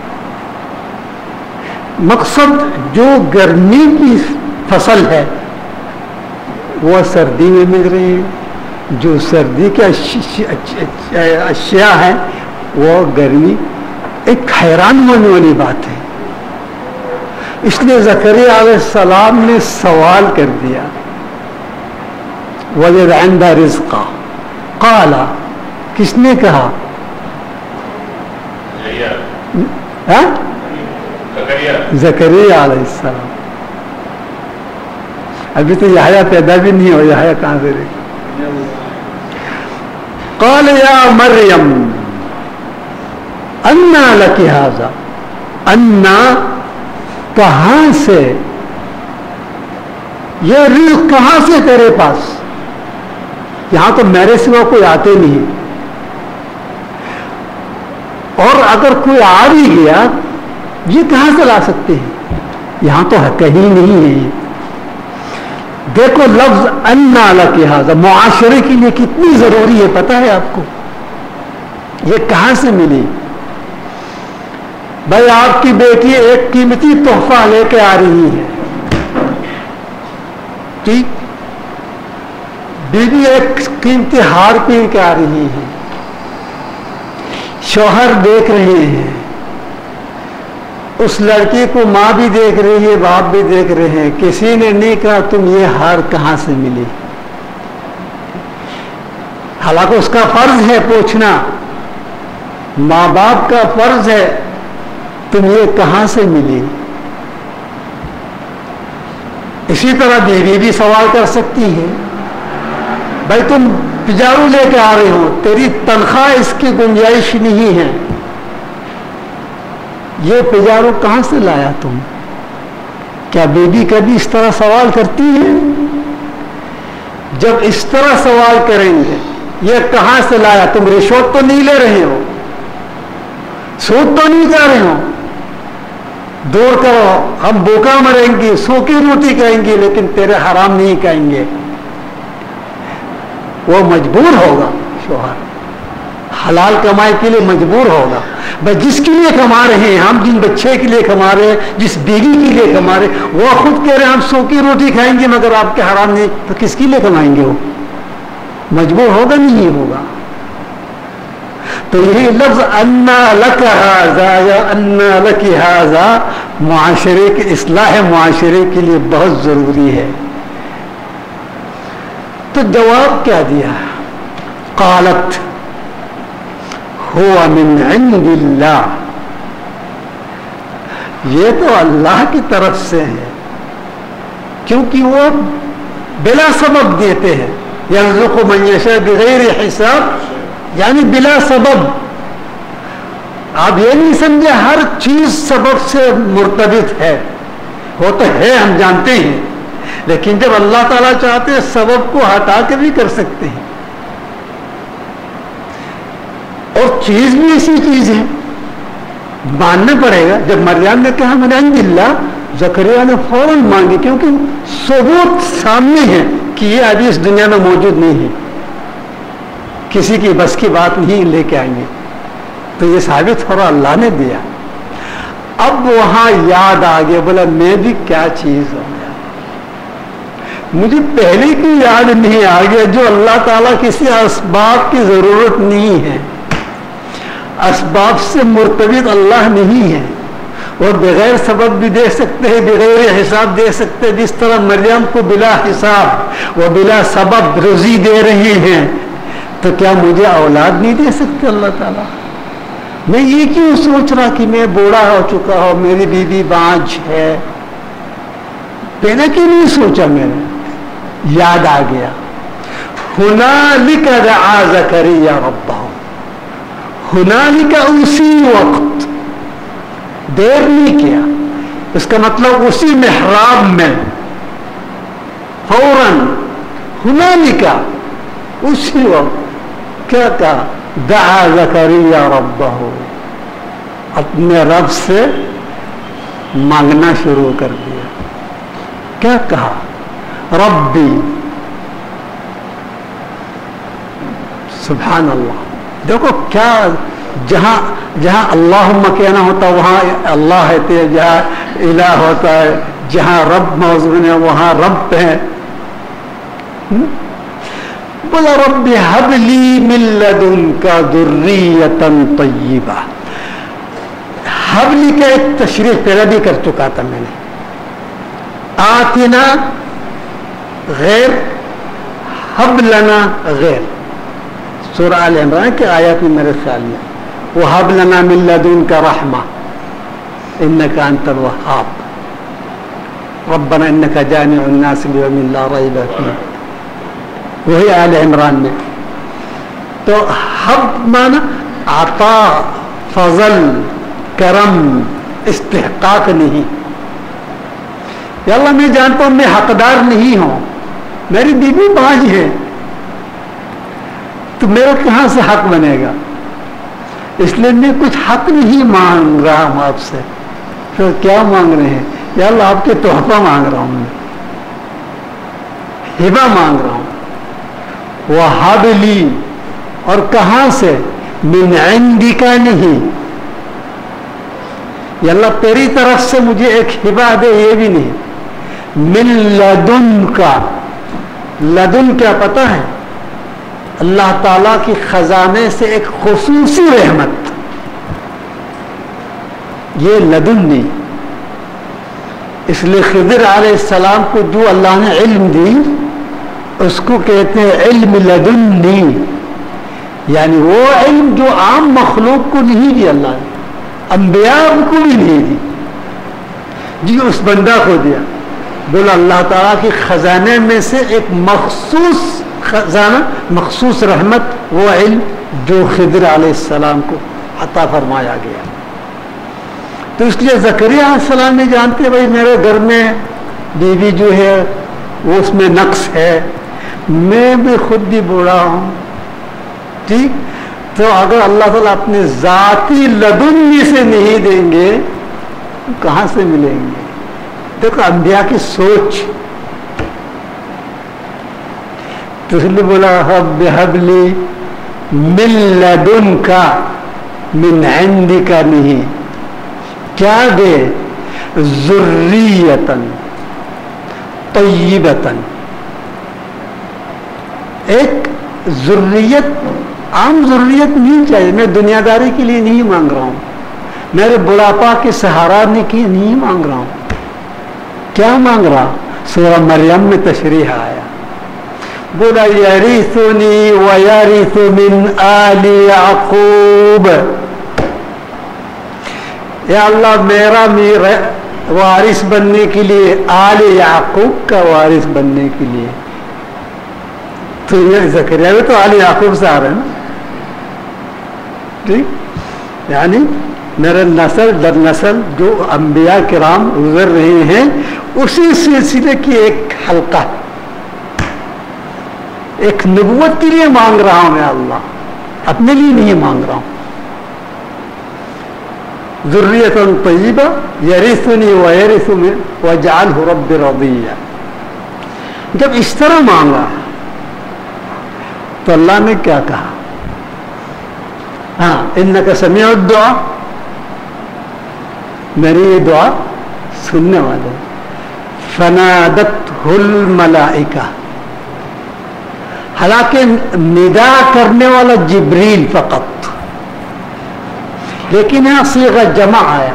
مقصد جو گرمی کی فصل ہے وہ سردی میں مل رہی ہے، جو سردی کے اشیاء ہیں وہ گرمی، ایک حیران ہونے والی بات ہے۔ اس لیے زکریا علیہ السلام نے سوال کر دیا، وجد عند رزقا، قال، کس نے کہا؟ ہاں؟ زکریا علیہ السلام، ابھی تو یحییٰ پیدا بھی نہیں ہو، یحییٰ کہاں سے رہے؟ قال یا مریم انا لک ھذا، انا کہاں سے، یہ رزق کہاں سے تیرے پاس، یہاں تو میرے سوا کوئی آتے نہیں، اور اگر کوئی آ بھی گیا یہ کہاں سے لا سکتے ہیں، یہاں تو کہیں نہیں ہے۔ دیکھو لفظ انا لک ھذا معاشرے کے لیے کتنی ضروری ہے، پتہ ہے آپ کو، یہ کہاں سے ملی؟ بھائی آپ کی بیٹی ایک قیمتی تحفہ لے کے آ رہی ہے، ٹھیک، بیوی ایک قیمتی ہار پہن کے آ رہی ہے، شوہر دیکھ رہے ہیں، اس لڑکی کو ماں بھی دیکھ رہی ہے، باپ بھی دیکھ رہے ہیں، کسی نے نہیں کہا تم یہ ہار کہاں سے ملی، حالانکہ اس کا فرض ہے پوچھنا، ماں باپ کا فرض ہے تم یہ کہاں سے ملی۔ اسی طرح بیوی بھی سوال کر سکتی ہے، بھائی تم پجارو لے کے آ رہے ہو، تیری تنخواہ اس کی گنجائش نہیں ہے، یہ پجارو کہاں سے لایا تم؟ کیا بیوی کبھی اس طرح سوال کرتی ہے؟ جب اس طرح سوال کریں گے یہ کہاں سے لایا، تم رشوت تو نہیں لے رہے ہو، سود تو نہیں کر رہے ہو، دور کرو، ہم بھوکا مریں گے، سوکھی روٹی کھائیں گے لیکن تیرے حرام نہیں کھائیں گے. وہ مجبور ہوگا شوہر، حلال کمائی کے لیے مجبور ہوگا. بس جس کے لیے کما رہے ہیں ہم، جن بچے کے لیے کما رہے ہیں، جس بیوی کے لیے کما رہے ہیں، وہ خود کہہ رہے ہیں ہم سوکھی روٹی کھائیں گے مگر آپ کے حرام نہیں، تو کس کے لیے کمائیں گے؟ وہ مجبور ہوگا نہیں ہوگا. تو یہی لفظ انا لک ھذا یا انا لک ھذا معاشرے کی اصلاح معاشرے کے لیے بہت ضروری ہے. تو جواب کیا دیا؟ قالت هو من عند اللہ، یہ تو اللہ کی طرف سے ہے، کیونکہ وہ بلا سبب دیتے ہیں. یرزق من یشاء بغیر حساب، یعنی بلا سبب. آپ یہ نہیں سمجھے ہر چیز سبب سے مرتبط ہے، وہ تو ہے ہم جانتے ہیں، لیکن جب اللہ تعالیٰ چاہتے ہیں سبب کو ہٹا کے بھی کر سکتے ہیں. اور چیز بھی ایسی چیز ہے، ماننا پڑے گا. جب مریم نے کہا من عند اللہ، زکریا نے فوراً مانگی، کیونکہ ثبوت سامنے ہے کہ یہ ابھی اس دنیا میں موجود نہیں ہے، کسی کی بس کی بات نہیں لے کے آئیں گے. تو یہ ثابت ہو رہا اللہ نے دیا. اب وہاں یاد آ گیا، بولا میں بھی کیا چیز ہو گیا، مجھے پہلے کی یاد نہیں آ گیا جو اللہ تعالیٰ کسی اسباب کی ضرورت نہیں ہے، اسباب سے مرتبط اللہ نہیں ہے، اور بغیر سبب بھی دے سکتے ہیں، بغیر حساب دے سکتے ہیں. جس طرح مریم کو بلا حساب و بلا سبب رزق دے رہے ہیں، تو کیا مجھے اولاد نہیں دے سکتے اللہ تعالیٰ؟ میں یہ کیوں سوچ رہا کہ میں بوڑھا ہو چکا ہوں، میری بیوی بانجھ ہے، پہلے کیوں نہیں سوچا؟ میں نے یاد آ گیا. ہنالک دعا زکریا ربہ، ہنالک اسی وقت، دیر نہیں کیا. اس کا مطلب اسی محراب میں فوراً، ہنالک اسی وقت کیا کہا؟ دعا زکریا ربہ، اپنے رب سے مانگنا شروع کر دیا. کیا کہا؟ ربی، سبحان اللہ. دیکھو کیا، جہاں جہاں اللہم کہنا ہوتا وہاں اللہ ہے، جہاں الہ ہوتا ہے، جہاں رب موضوع ہے وہاں رب ہے. بولا رب ہب لی من لدنک ذریۃ طیبہ. ہب لی کا ایک تشریح پہلے بھی کر چکا تھا میں نے. آتنا غیر، ہب لنا غیر. سورہ آل عمران کے آیات میں میرے خیال میں وہب لنا من لدنک رحمہ انک انت الوہاب ربنا انک جامع الناس لیوم لا ریب فیہ، وہی آل عمران میں. تو حب مانا عطا، فضل، کرم، استحقاق نہیں. یا اللہ میں جانتا ہوں میں حقدار نہیں ہوں، میری بیوی بانجھ ہے، تو میرا کہاں سے حق بنے گا؟ اس لیے میں کچھ حق نہیں مانگ رہا ہوں آپ سے. پھر کیا مانگ رہے ہیں؟ یا اللہ آپ کے تحفہ مانگ رہا ہوں، میں ہبہ مانگ رہا ہوں. وہب لی، اور کہاں سے؟ من عندک نہیں، یا اللہ تیری طرف سے مجھے ایک ہبہ دے، یہ بھی نہیں. من لدنک، لدن کیا پتہ ہے؟ اللہ تعالیٰ کی خزانے سے ایک خصوصی رحمت، یہ لدن نہیں. اس لیے خضر علیہ السلام کو جو اللہ نے علم دی اس کو کہتے ہیں علم لدنی، یعنی وہ علم جو عام مخلوق کو نہیں دی اللہ نے، انبیاء کو بھی نہیں دی، جی اس بندہ کو دیا. بولا اللہ تعالیٰ کی خزانے میں سے ایک مخصوص خزانہ، مخصوص رحمت، وہ علم جو خضر علیہ السلام کو عطا فرمایا گیا. تو اس لیے زکریا علیہ السلام نے جانتے بھائی میرے گھر میں بیوی جو ہے وہ اس میں نقص ہے، میں بھی خود بھی بوڑھا ہوں، ٹھیک. تو اگر اللہ تعالیٰ اپنے ذاتی لدنی سے نہیں دیں گے کہاں سے ملیں گے؟ دیکھو انبیاء کی سوچ. تو اس لیے بولا رب ہب لی من لدنک من عندک نہیں، کیا دے؟ ذریتن طیبتن. ایک ذریت، عام ذریت نہیں چاہیے. میں دنیا داری کے لیے نہیں مانگ رہا ہوں، میرے بڑھاپا کے سہارانے کے نہیں مانگ رہا ہوں. کیا مانگ رہا؟ سورہ مریم میں تشریح آیا، بولا یریثنی ویرث من آل یعقوب. یا اللہ میرا میرا وارث بننے کے لیے، آل یعقوب کا وارث بننے کے لیے. تو یہ زکریا بھی تو آل یعقوب سے آ رہے ہیں نا، ٹھیک؟ یعنی میرے نسل در نسل جو انبیاء کرام گزر رہے ہیں اسی سلسلے کی ایک حلقہ، ایک نبوت کے لیے مانگ رہا ہوں میں اللہ، اپنے لیے نہیں مانگ رہا ہوں. ذریۃ طیبہ یرثنی ویرث من واجعلہ رب رضیہ. جب اس طرح مانگا تو اللہ نے کیا کہا؟ ہاں انک سمیع الدعاء، میری یہ دعا سننے والے. فنادتہ الملائکہ، حالانکہ ندا کرنے والا جبریل فقط، لیکن یہاں صیغہ جمع آیا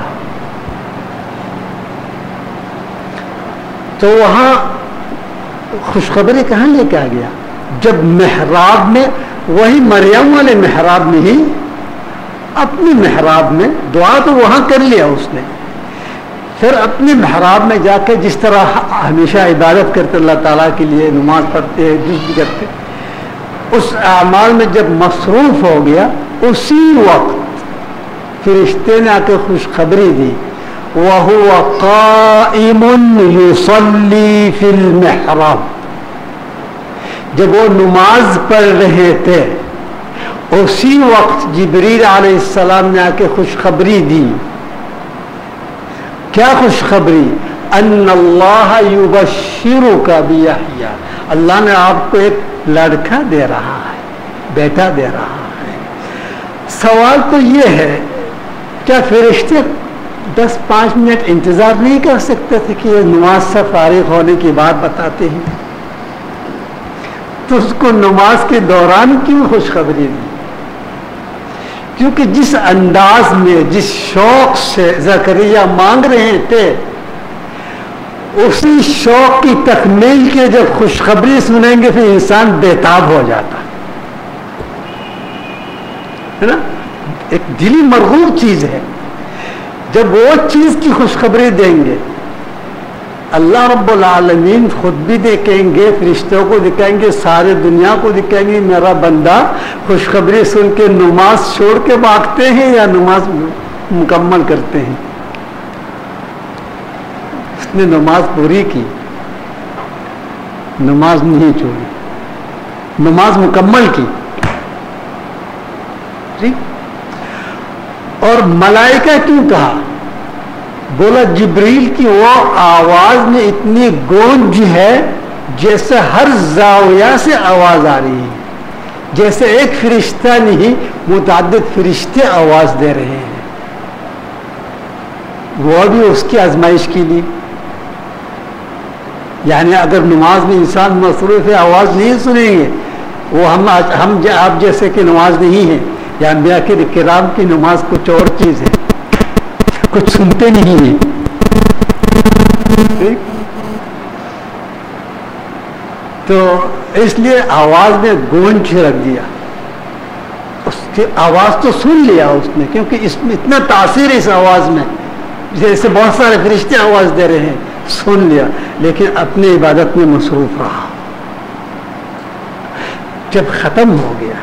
تو وہاں خوشخبری کہاں لے کے آ گیا؟ جب محراب میں، وہی مریم والے محراب میں ہی، اپنی محراب میں دعا تو وہاں کر لیا اس نے، پھر اپنے محراب میں جا کے جس طرح ہمیشہ عبادت کرتے اللہ تعالیٰ کے لیے، نماز پڑھتے ہیں، جس بھی کرتے، اس اعمال میں جب مصروف ہو گیا اسی وقت فرشتے نے آ کے خوشخبری دی، وَهُوَ قَائِمٌ يُصَلِّي فِي الْمِحْرَابِ. جب وہ نماز پڑھ رہے تھے اسی وقت جبریل علیہ السلام نے آ کے خوشخبری دی. کیا خوشخبری؟ ان اللہ یبشرک بیحییٰ، اللہ نے آپ کو ایک لڑکا دے رہا ہے، بیٹا دے رہا ہے. سوال تو یہ ہے، کیا فرشتے دس پانچ منٹ انتظار نہیں کر سکتے تھے کہ یہ نماز سے فارغ ہونے کی بات بتاتے ہیں؟ تو اس کو نماز کے دوران کیوں خوشخبری دی؟ کیونکہ جس انداز میں، جس شوق سے زکریا مانگ رہے تھے، اسی شوق کی تکمیل کے جب خوشخبری سنیں گے پھر انسان بےتاب ہو جاتا ہے نا. ایک دلی مرغوب چیز ہے. جب وہ چیز کی خوشخبری دیں گے، اللہ رب العالمین خود بھی دیکھیں گے، فرشتوں کو دکھائیں گے، سارے دنیا کو دکھائیں گے، میرا بندہ خوشخبری سن کے نماز چھوڑ کے بھاگتے ہیں یا نماز مکمل کرتے ہیں. اس نے نماز پوری کی، نماز نہیں چھوڑی، نماز مکمل کی. ٹھیک. اور ملائکہ کیوں کہا؟ بولا جبریل کی وہ آواز میں اتنی گونج ہے جیسے ہر زاویہ سے آواز آ رہی ہے، جیسے ایک فرشتہ نہیں متعدد فرشتے آواز دے رہے ہیں. وہ بھی اس کی آزمائش کے لیے. یعنی اگر نماز میں انسان مصروف ہے، آواز نہیں سنیں گے. وہ ہم ہم آپ جیسے کہ نماز نہیں ہے، یا انبیاء کے کرام کی نماز کچھ اور چیز ہے، کچھ سنتے نہیں ہیں. ٹھیک. تو اس لیے آواز میں گونج رکھ دیا، اس کی آواز تو سن لیا اس نے، کیونکہ اس میں اتنا تاثیر ہے اس آواز میں، جیسے بہت سارے فرشتے آواز دے رہے ہیں، سن لیا، لیکن اپنی عبادت میں مصروف رہا. جب ختم ہو گیا،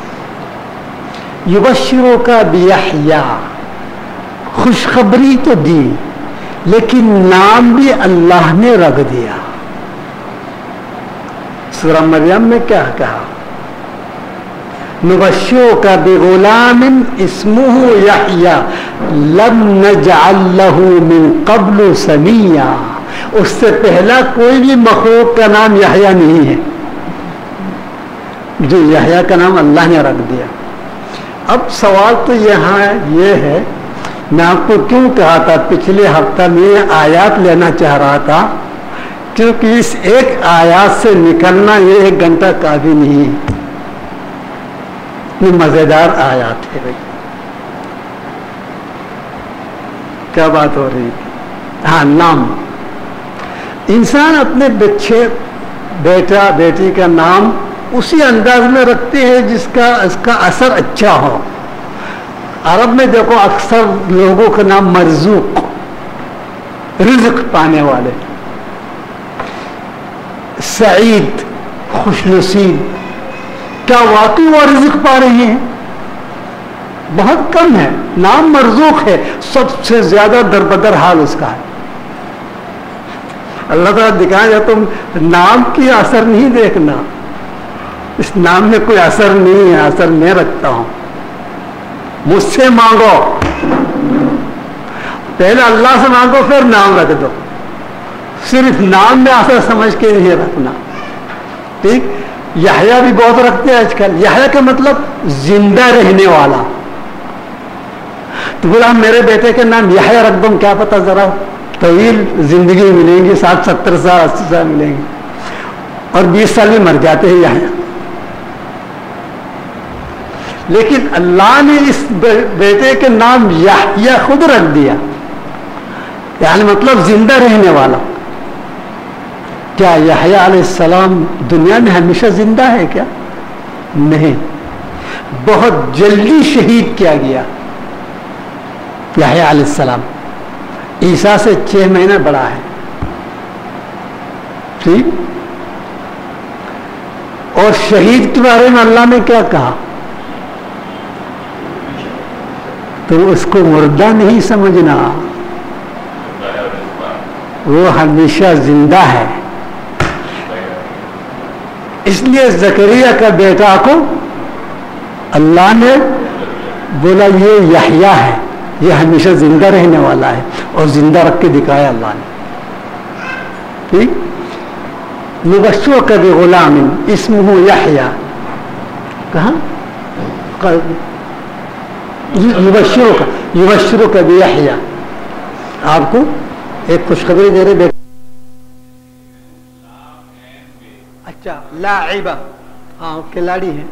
یبشرک بیحییٰ، خوشخبری تو دی لیکن نام بھی اللہ نے رکھ دیا. سورہ مریم میں کیا کہا؟ نبشرک بغلام اسمہ یحییٰ لم نجعل لہ من قبل سمیہ. اس سے پہلا کوئی بھی مخلوق کا نام یحییٰ نہیں ہے، جو یحییٰ کا نام اللہ نے رکھ دیا. اب سوال تو یہاں یہ ہے، میں آپ کو کیوں کہا تھا پچھلے ہفتہ میں آیات لینا چاہ رہا تھا، کیونکہ اس ایک آیات سے نکلنا یہ ایک گھنٹہ کافی نہیں ہے. یہ مزیدار آیات ہے بھائی. کیا بات ہو رہی ہے؟ ہاں، نام. انسان اپنے بچے بیٹا بیٹی کا نام اسی انداز میں رکھتے ہیں جس کا اس کا اثر اچھا ہو. عرب میں دیکھو اکثر لوگوں کا نام مرزوق، رزق پانے والے، سعید، خوش نصیب. کیا واقعی وہ رزق پا رہے ہیں؟ بہت کم ہے. نام مرزوق ہے، سب سے زیادہ دربدر حال اس کا ہے. اللہ تعالیٰ دکھائے جا تم نام کی اثر نہیں دیکھنا، اس نام میں کوئی اثر نہیں ہے، اثر میں رکھتا ہوں. مجھ سے مانگو، پہلے اللہ سے مانگو پھر نام رکھ دو. صرف نام میں اثر سمجھ کے نہیں رکھنا. ٹھیک. یحییٰ بھی بہت رکھتے ہیں آج کل. یحییٰ کا مطلب زندہ رہنے والا. تو بولا میرے بیٹے کے نام یحییٰ رکھ دوں، کیا پتا ذرا طویل زندگی ملیں گی، ساٹھ ستر سال اسی سال ملیں گے، اور بیس سال میں مر جاتے ہیں یحییٰ. لیکن اللہ نے اس بیٹے کے نام یحییٰ خود رکھ دیا، یعنی مطلب زندہ رہنے والا. کیا یحییٰ علیہ السلام دنیا میں ہمیشہ زندہ ہے کیا؟ نہیں، بہت جلدی شہید کیا گیا. یحییٰ علیہ السلام عیسیٰ سے چھ مہینہ بڑا ہے. ٹھیک. اور شہید کے بارے میں اللہ نے کیا کہا؟ تو اس کو مردہ نہیں سمجھنا، وہ ہمیشہ زندہ ہے. اس لیے زکریا کا بیٹا کو اللہ نے بولا یہ یحییٰ ہے، یہ ہمیشہ زندہ رہنے والا ہے، اور زندہ رکھ کے دکھایا اللہ نے. ٹھیک. نبشرک بغلام اسمہ یحییٰ، کہاں یبشرک یبشرک بیحییٰ. آپ کو ایک خوشخبری دے رہے بیٹے. اچھا، لاعبہ، ہاں کھلاڑی ہے،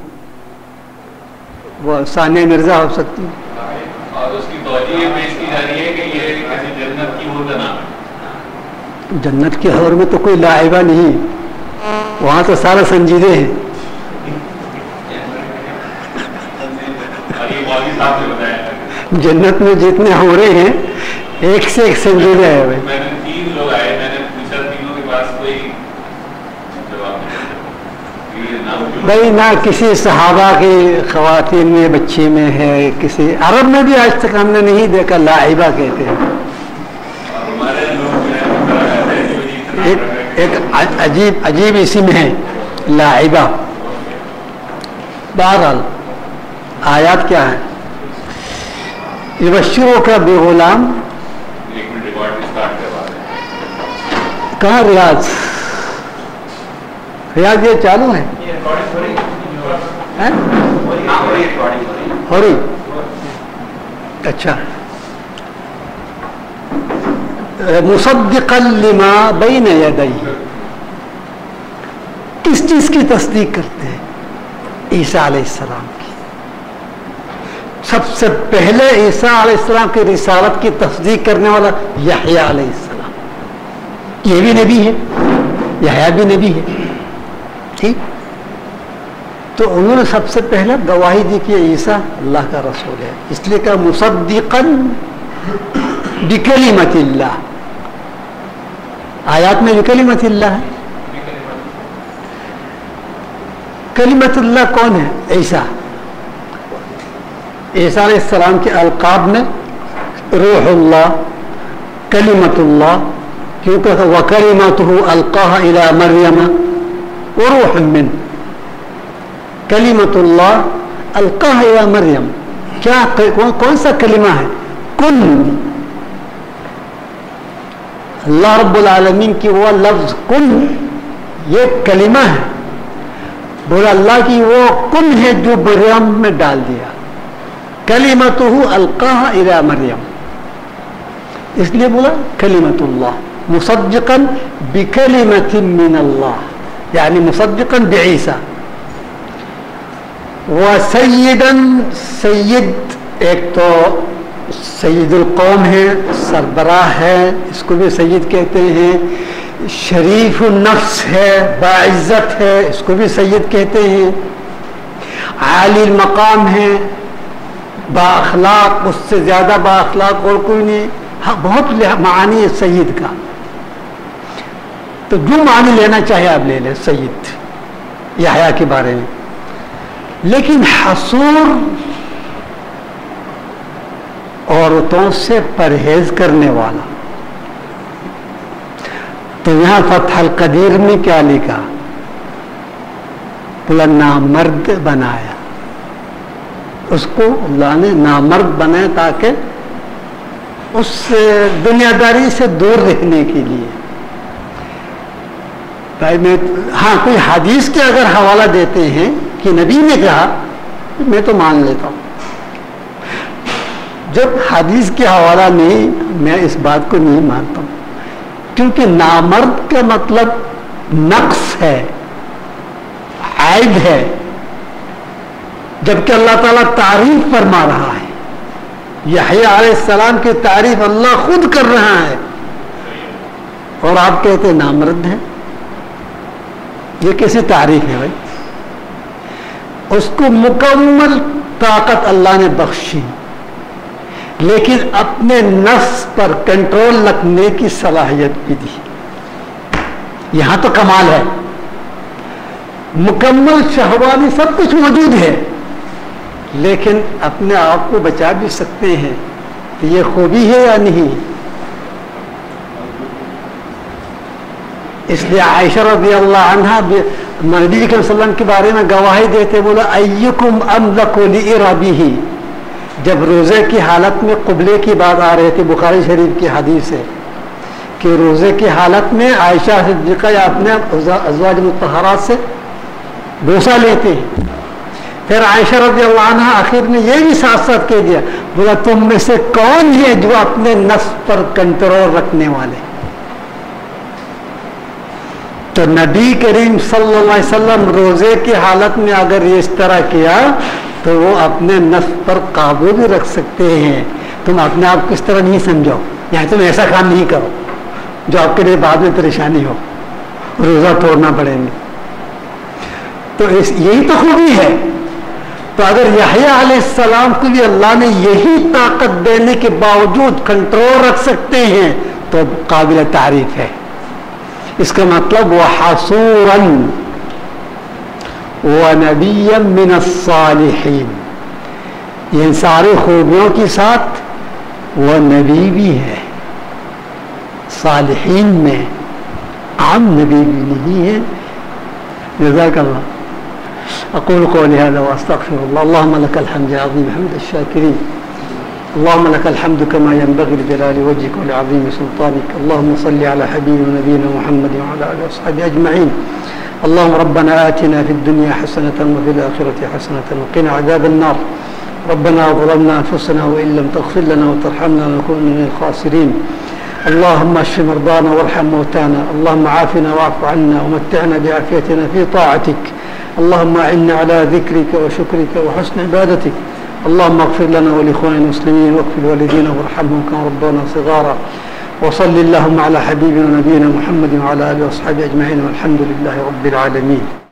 وہ ثانیہ مرزا ہو سکتی ہے. اور اس کی توجہ پیش کی جا رہی ہے کہ یہ کسی جنت کی حور کا نام ہے. جنت کی حور میں تو کوئی لاعبہ نہیں، وہاں تو سارے سنجیدے ہیں. جنت میں جتنے حوریں ہیں ایک سے ایک سنجیدہ ہے. بھائی میں نے تین لوگ آئے، میں نے پوچھا تینوں کے پاس کوئی جواب نہیں. بھائی نہ کسی صحابہ کی خواتین میں بچی میں ہے، کسی عرب میں بھی آج تک ہم نے نہیں دیکھا لاعبہ کہتے ہیں. ایک عجیب عجیب اسم ہے لاعبہ. بہرحال آیات کیا ہے؟ یبشرک بغلام. کہاں ریاض؟ ریاض یہ چالو ہے ہو رہی؟ اچھا. مصدقا لما بین یدیہ، کس چیز کی تصدیق کرتے ہیں؟ عیسیٰ علیہ السلام کی. سب سے پہلے عیسیٰ علیہ السلام کی رسالت کی تصدیق کرنے والا یحییٰ علیہ السلام. یہ بھی نبی ہے، یحییٰ بھی نبی ہے. ٹھیک. تو انہوں نے سب سے پہلے گواہی دی کہ عیسیٰ اللہ کا رسول ہے، اس لیے کہ مصدقا بکلمت اللہ. آیات میں بکلمت اللہ ہے. کلمت اللہ کون ہے؟ عیسیٰ. عیسیٰ علیہ السلام کے القاب میں روح اللہ، کلمت اللہ، کیونکہ وَكَلِمَتُهُ أَلْقَاهَ إِلَى مَرْيَمَ وَرُوحٌ مِّنْهُ. کلمت اللہ القاہ الی مریم، کیا کون سا کلمہ ہے؟ کن. اللہ رب العالمین کی وہ لفظ کن یہ کلمہ ہے. بولا اللہ کی وہ کن ہے جو مریم میں ڈال دیا. کلمتہ القاہ الی مریم، اس لیے بولا کلمت اللہ مصدقا بکلمت من اللہ، یعنی مصدقا بعیسیٰ. وسیداً، سید ایک تو سید القوم ہے، سربراہ ہے، اس کو بھی سید کہتے ہیں. شریف النفس ہے، باعزت ہے، اس کو بھی سید کہتے ہیں. عالی المقام ہے، با اخلاق، اس سے زیادہ با اخلاق اور کوئی نہیں. ہاں بہت معانی ہے سید کا، تو جو معنی لینا چاہے آپ لے لیں سید یحییٰ کے بارے میں. لیکن حصور عورتوں سے پرہیز کرنے والا، تو یہاں فتح القدیر میں کیا لکھا؟ بولا نامرد بنایا اس کو، اللہ نے نامرد بنایا تاکہ اس دنیا داری سے دور رہنے کے لیے. بھائی میں ہاں کوئی حدیث کے اگر حوالہ دیتے ہیں کہ نبی نے کہا، میں تو مان لیتا ہوں. جب حدیث کے حوالہ نہیں، میں اس بات کو نہیں مانتا ہوں، کیونکہ نامرد کا مطلب نقص ہے، عیب ہے، جبکہ اللہ تعالیٰ تعریف فرما رہا ہے. یحییٰ علیہ السلام کی تعریف اللہ خود کر رہا ہے، اور آپ کہتے ہیں نامرد ہے. یہ کیسی تعریف ہے بھائی؟ اس کو مکمل طاقت اللہ نے بخشی، لیکن اپنے نفس پر کنٹرول رکھنے کی صلاحیت بھی دی. یہاں تو کمال ہے، مکمل شہوانی سب کچھ موجود ہے، لیکن اپنے آپ کو بچا بھی سکتے ہیں. تو یہ خوبی ہے یا نہیں؟ اس لیے عائشہ رضی اللہ عنہا نبی صلی اللہ علیہ وسلم کے بارے میں گواہی دیتے بولا ایکم املک لإربہ. جب روزے کی حالت میں قبلے کی بات آ رہی تھی، بخاری شریف کی حدیث ہے کہ روزے کی حالت میں عائشہ صدیقہ یا اپنے ازواج مطہرات سے بوسہ لیتے ہیں. پھر عائشہ رضی اللہ عنہ آخر نے یہ بھی ساتھ ساتھ کہہ دیا، بولا تم میں سے کون ہے جو اپنے نفس پر کنٹرول رکھنے والے؟ تو نبی کریم صلی اللہ علیہ وسلم روزے کی حالت میں اگر یہ اس طرح کیا تو وہ اپنے نفس پر قابو بھی رکھ سکتے ہیں. تم اپنے آپ کو اس طرح نہیں سمجھو، یعنی تم ایسا کام نہیں کرو جو آپ کے لیے بعد میں پریشانی ہو، روزہ توڑنا پڑے گا. تو اس یہی تو خوبی ہے. تو اگر یحییٰ علیہ السلام کو بھی اللہ نے یہی طاقت دینے کے باوجود کنٹرول رکھ سکتے ہیں تو قابل تعریف ہے. اس کا مطلب وحصورا ونبیا من الصالحین، یہ سارے خوبیوں کے ساتھ وہ نبی بھی ہے، صالحین میں عام نبی بھی نہیں ہے. جزاک اللہ. اقول قولي هذا واستغفر الله. اللهم لك الحمد يا عظيم حمد الشاكرين، اللهم لك الحمد كما ينبغي لجلال وجهك ولعظيم سلطانك. اللهم صل على حبيبنا ونبينا محمد وعلى اله وصحبه اجمعين. اللهم ربنا آتنا في الدنيا حسنة وفي الآخرة حسنة وقنا عذاب النار. ربنا ظلمنا أنفسنا وإن لم تغفر لنا وترحمنا لنكون من الخاسرين. اللهم اشف مرضانا وارحم موتانا. اللهم عافنا واعف عنا ومتعنا بعافيتنا في طاعتك. اللهم أعنا على ذكرك وشكرك وحسن عبادتك. اللهم اغفر لنا ولإخواننا المسلمين واغفر والدينا وارحمهم كما ربونا صغارا. وصل اللهم على حبيبنا ونبينا محمد وعلى آله وصحبه أجمعين والحمد لله رب العالمين.